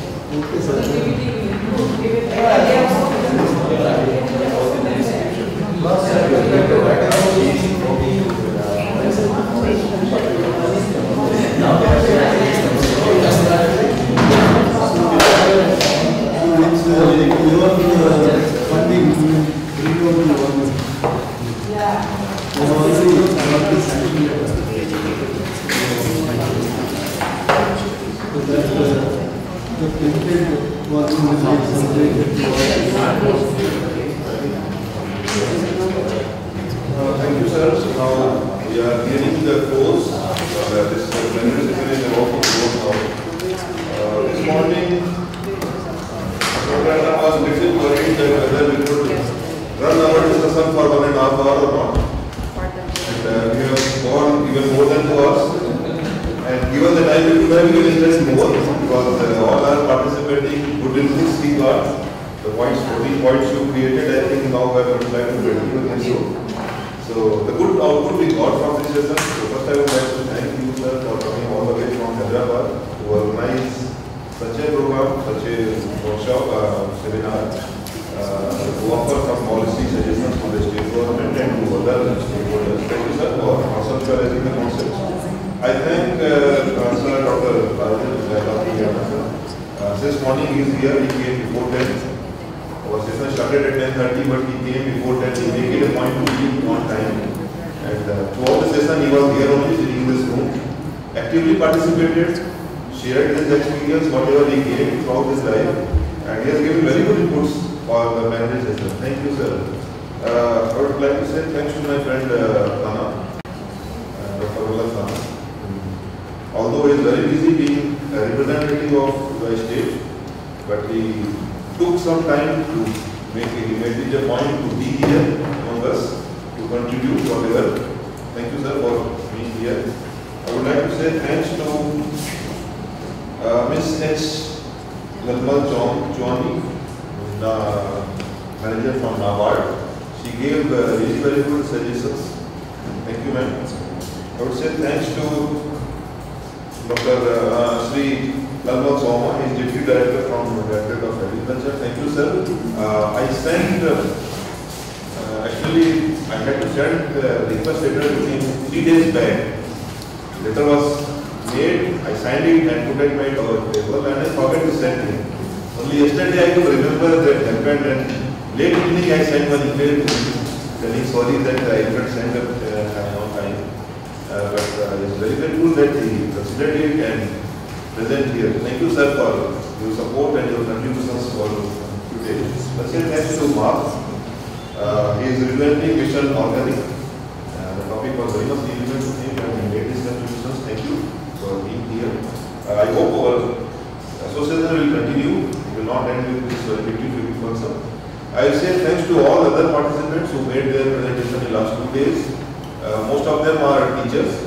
Uh, Thank you, sir. So now we are beginning the course. Uh, This plenary session is about to close now. Uh, This morning, Doctor Anna was little worried that whether we could run our discussion for one and a half hour or not. And uh, we have gone even more than two hours. And given the time, we could have even interested more because uh, all are participating good in this regard. The points, fourteen points you created, I think now we are going to try to continue again so. So the good output we got from this session. So first I would like to thank you, sir, for coming all the way from Hyderabad to organize such a program, such a workshop, uh, seminar, uh, to offer some policy suggestions to the state government and to other stakeholders. Thank you, sir, for conceptualizing the concepts. I thank uh, Sir Doctor Rajan uh, Since morning he is here, he came before ten. Our session started at ten thirty, but he came before ten. He made it a point to be on time. And uh, throughout the session, he was here only sitting in this room, actively participated, shared his experience, whatever he gained throughout his life, and he has given very good inputs for the marriage session. Thank you, sir. Uh, I would like to say thanks to my friend uh, Thana, uh, Doctor Ullah Thana. Although he is very busy being a representative of the state, but he took some time to make he made it a point to be here among us, to contribute whatever. Thank you, sir, for being here. I would like to say thanks to uh, Miss H. Lalmal Chowani, the manager from NABARD. She gave uh, really very good suggestions. Thank you, ma'am. I would say thanks to Doctor Uh, Sri Lalmal Soma, he is Deputy Director from the Directorate of Agriculture. Thank you, sir. Uh, I sent, uh, uh, actually, I had to send the request letter within three days back. Letter was made, I signed it and put it by our table, and I forgot to send it. Only yesterday I could remember that happened, and late evening I sent one email to him telling sorry that I did not send it uh, on time. Uh, but uh, it's very grateful that he considered it and present here. Thank you, sir, for your support and your contributions for today. Let's say thanks to Mark. Uh, he is representing Mission Organic. Uh, the topic was very much relevant to him and he made his contributions. Thank you for being here. Uh, I hope our association will continue. It will not end with this fifty-fifty function. I will say thanks to all other participants who made their presentation in the last two days. Uh, most of them are teachers,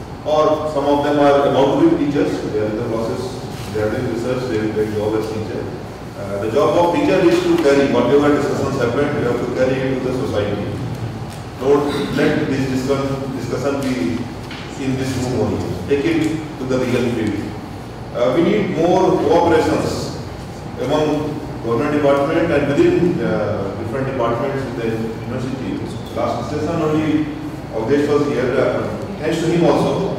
or some of them are about to be teachers. They are in the process, they are doing research, they will get job as teacher. Uh, the job of teacher is to carry whatever discussions happen, you have to carry it to the society. Don't let this discussion, discussion be in this room only. Take it to the real field. Uh, we need more cooperations among government department and within uh, different departments with the university. Last session only Avdesh was here, uh, thanks to him also.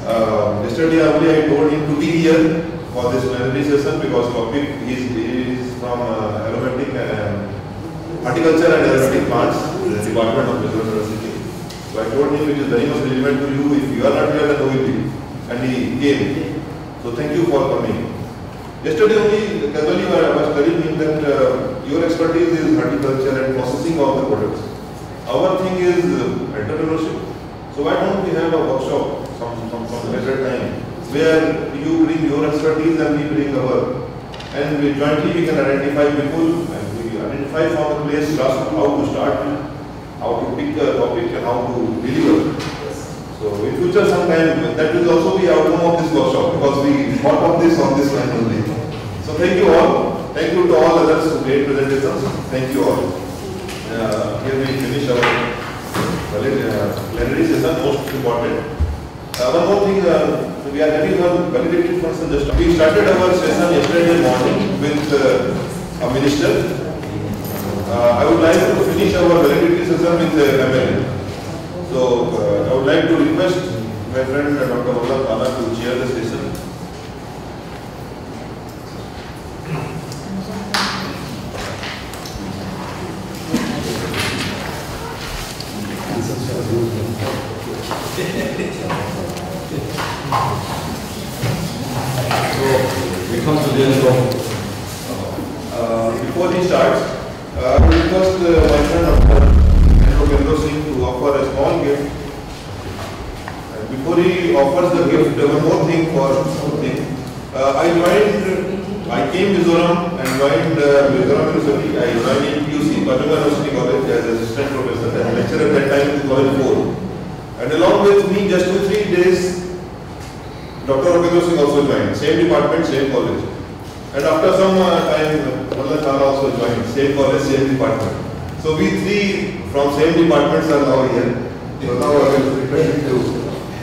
Uh, yesterday only I told him to be here for this plenary session because topic is, is from uh, aromatic and horticulture and aromatic plants, the Department of Mizoram University. So I told him it is very much relevant to you. If you are not here, then who will be? And he came. So thank you for coming. Yesterday only, casually I was telling him that uh, your expertise is horticulture and processing of the products. Our thing is uh, entrepreneurship. So why don't we have a workshop some, some, some later time where you bring your expertise and we bring our, and we jointly we can identify people and we identify from the place how to start, how to pick a topic and how to deliver. So in future sometime that will also be outcome of this workshop because we thought of this on this line only. So thank you all. Thank you to all others who made presentations. Thank you all. Uh, here we finish our uh, plenary session, most important. Uh, one more thing, uh, we are having one validated function. Just we started our session yesterday morning with uh, a minister. Uh, I would like to finish our validity session with uh, M L A. So uh, I would like to request my friend uh, Doctor Ullah Thana to chair the session. We come to the end of. Uh, before he starts, uh, I will request uh, my friend Doctor Hendro Singh to offer a small gift. And before he offers the gift, one more thing for something. Uh, I joined, I came to Mizoram and joined uh, Mizoram University. I joined in P U C, Pachanga University College as assistant professor and lecturer at that time in College four. And along with me, just two, three days, Doctor Hendro Singh also joined. Same department, same college. And after some uh, time, Ullah Thana also joined. Same college, same department. So we three from same departments are now here. So now I will request you to.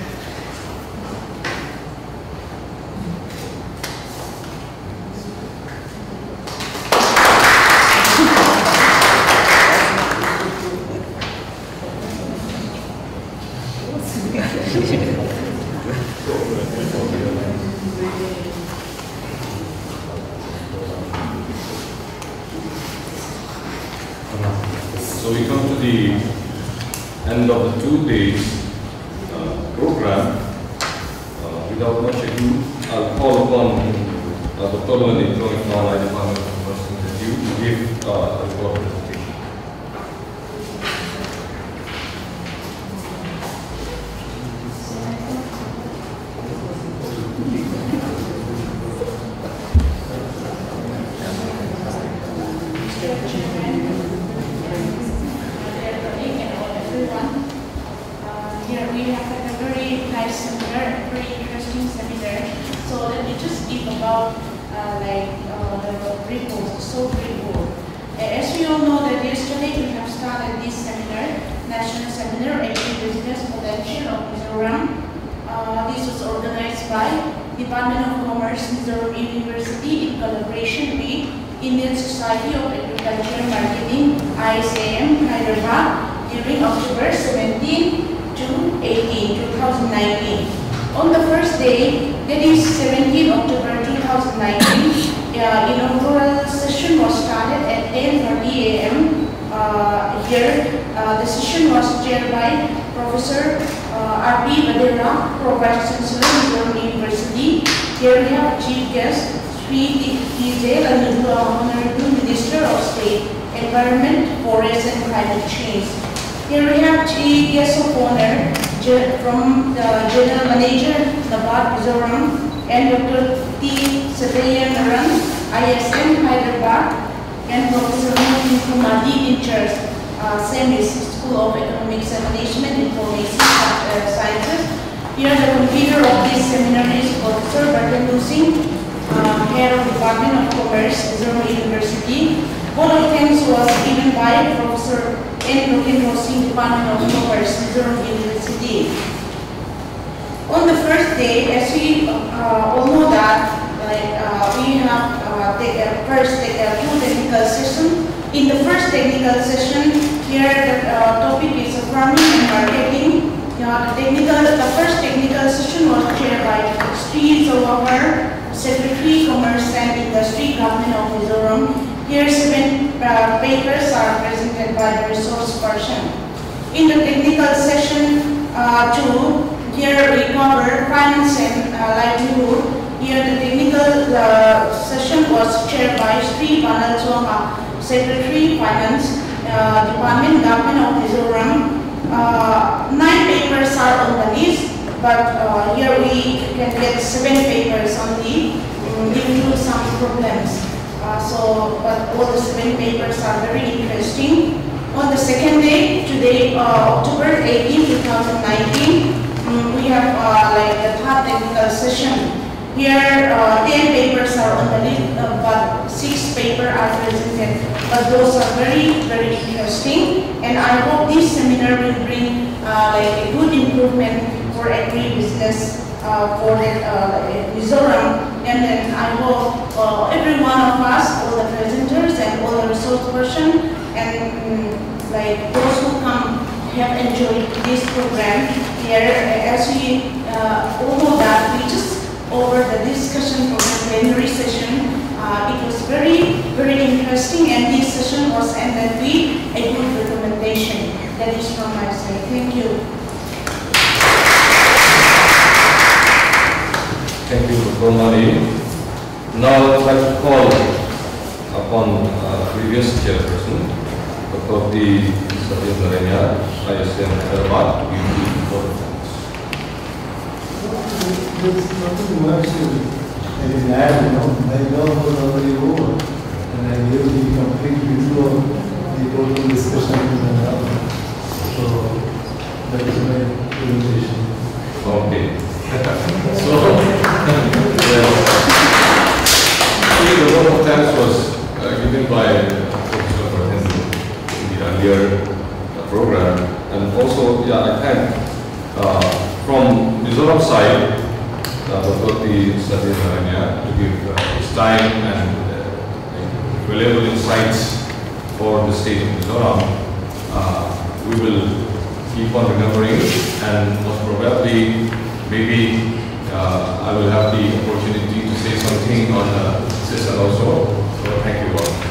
So we come to the end of the two days uh, program. Uh, without much ado, I'll call upon uh, Doctor Lani from I Department of Commerce Institute to give uh, a report presentation. Here we have had a very nice seminar, very interesting seminar. So let me just give about uh, like uh, the report, the SOAP report. Uh, as we all know that yesterday we have started this seminar, National Seminar Agri-Business Potential of Mizoram. Uh, this was organized by Department of Commerce, Mizoram University in collaboration with Indian Society of Agriculture Marketing, I S A M, Hyderabad, during October seventeenth to eighteenth, two thousand nineteen. On the first day, that is seventeenth October two thousand nineteen, uh, inaugural session was started at ten thirty a m Uh, here, uh, the session was chaired by Professor uh, R P Vadera, Pro-Vice Chancellor, Mizoram University. Here we have Chief Guest, Sri T J Honorable Minister of State, Environment, Forest and Climate Change. Here we have Chief Guest of Honor from the General Manager, Nabad Mizoram, and Doctor T. Satyanan, I S M, Hyderabad, and Professor Mohin Kumadi in charge, uh, SEMIS, School of Economics and Management Information uh, Sciences. Here the convener of this seminar is Professor Bartendra Singh, uh, Head of Department of Commerce, Mizoram University. Vote of thanks was given by Professor N. Bartendra Singh, Department of Commerce, Mizoram University. On the first day, as we uh, all know that, like, uh, we have uh, take, uh, first take, uh, two technical sessions. In the first technical session, here the uh, topic is farming and marketing. Uh, the technical, the first technical session was chaired by Sri Zawahar, Secretary, Commerce and Industry, Government of Mizoram. Here seven uh, papers are presented by the resource person. In the technical session uh, two, here we cover finance and uh, livelihood. Here the technical uh, session was chaired by Sri Panal Soha, Secretary, Finance, uh, Department, Government of Mizoram. Uh, nine papers are on the list, but uh, here we can get seven papers only um, due to some problems. Uh, so, but all the seven papers are very interesting. On the second day, today, uh, October eighteenth, two thousand nineteen, um, we have uh, like the third technical session. Here, uh, ten papers are on the list, uh, but six papers are presented. But those are very, very interesting. And I hope this seminar will bring uh, like a good improvement for agri-business uh, for the, uh, Mizoram. And then I hope uh, every one of us, all the presenters and all the resource person, and um, like those who come have enjoyed this program here. As we uh, all know that we just over the discussion for the plenary session. Uh, it was very, very interesting, and this session was ended with a good recommendation. That is from my side. Thank you. Thank you, Doctor Mari. Now I'd like to call upon uh, previous chairperson, Doctor T. Satyanan, I S M Hyderabad, to give the report of thanks. There's nothing much I can add, you know. My job was already over, and I gave the complete view of the total discussion and all. So that is my presentation. Okay. So, yeah. The vote of thanks was uh, given by Professor Bartendra in the earlier uh, program, and also, yeah, I thank uh, from Mizoram side, uh, Doctor T. Satyanan, to give uh, his time and uh, valuable insights for the state of Mizoram. Uh, we will keep on remembering, and most probably, maybe uh, I will have the opportunity to say something on the session also. So thank you all.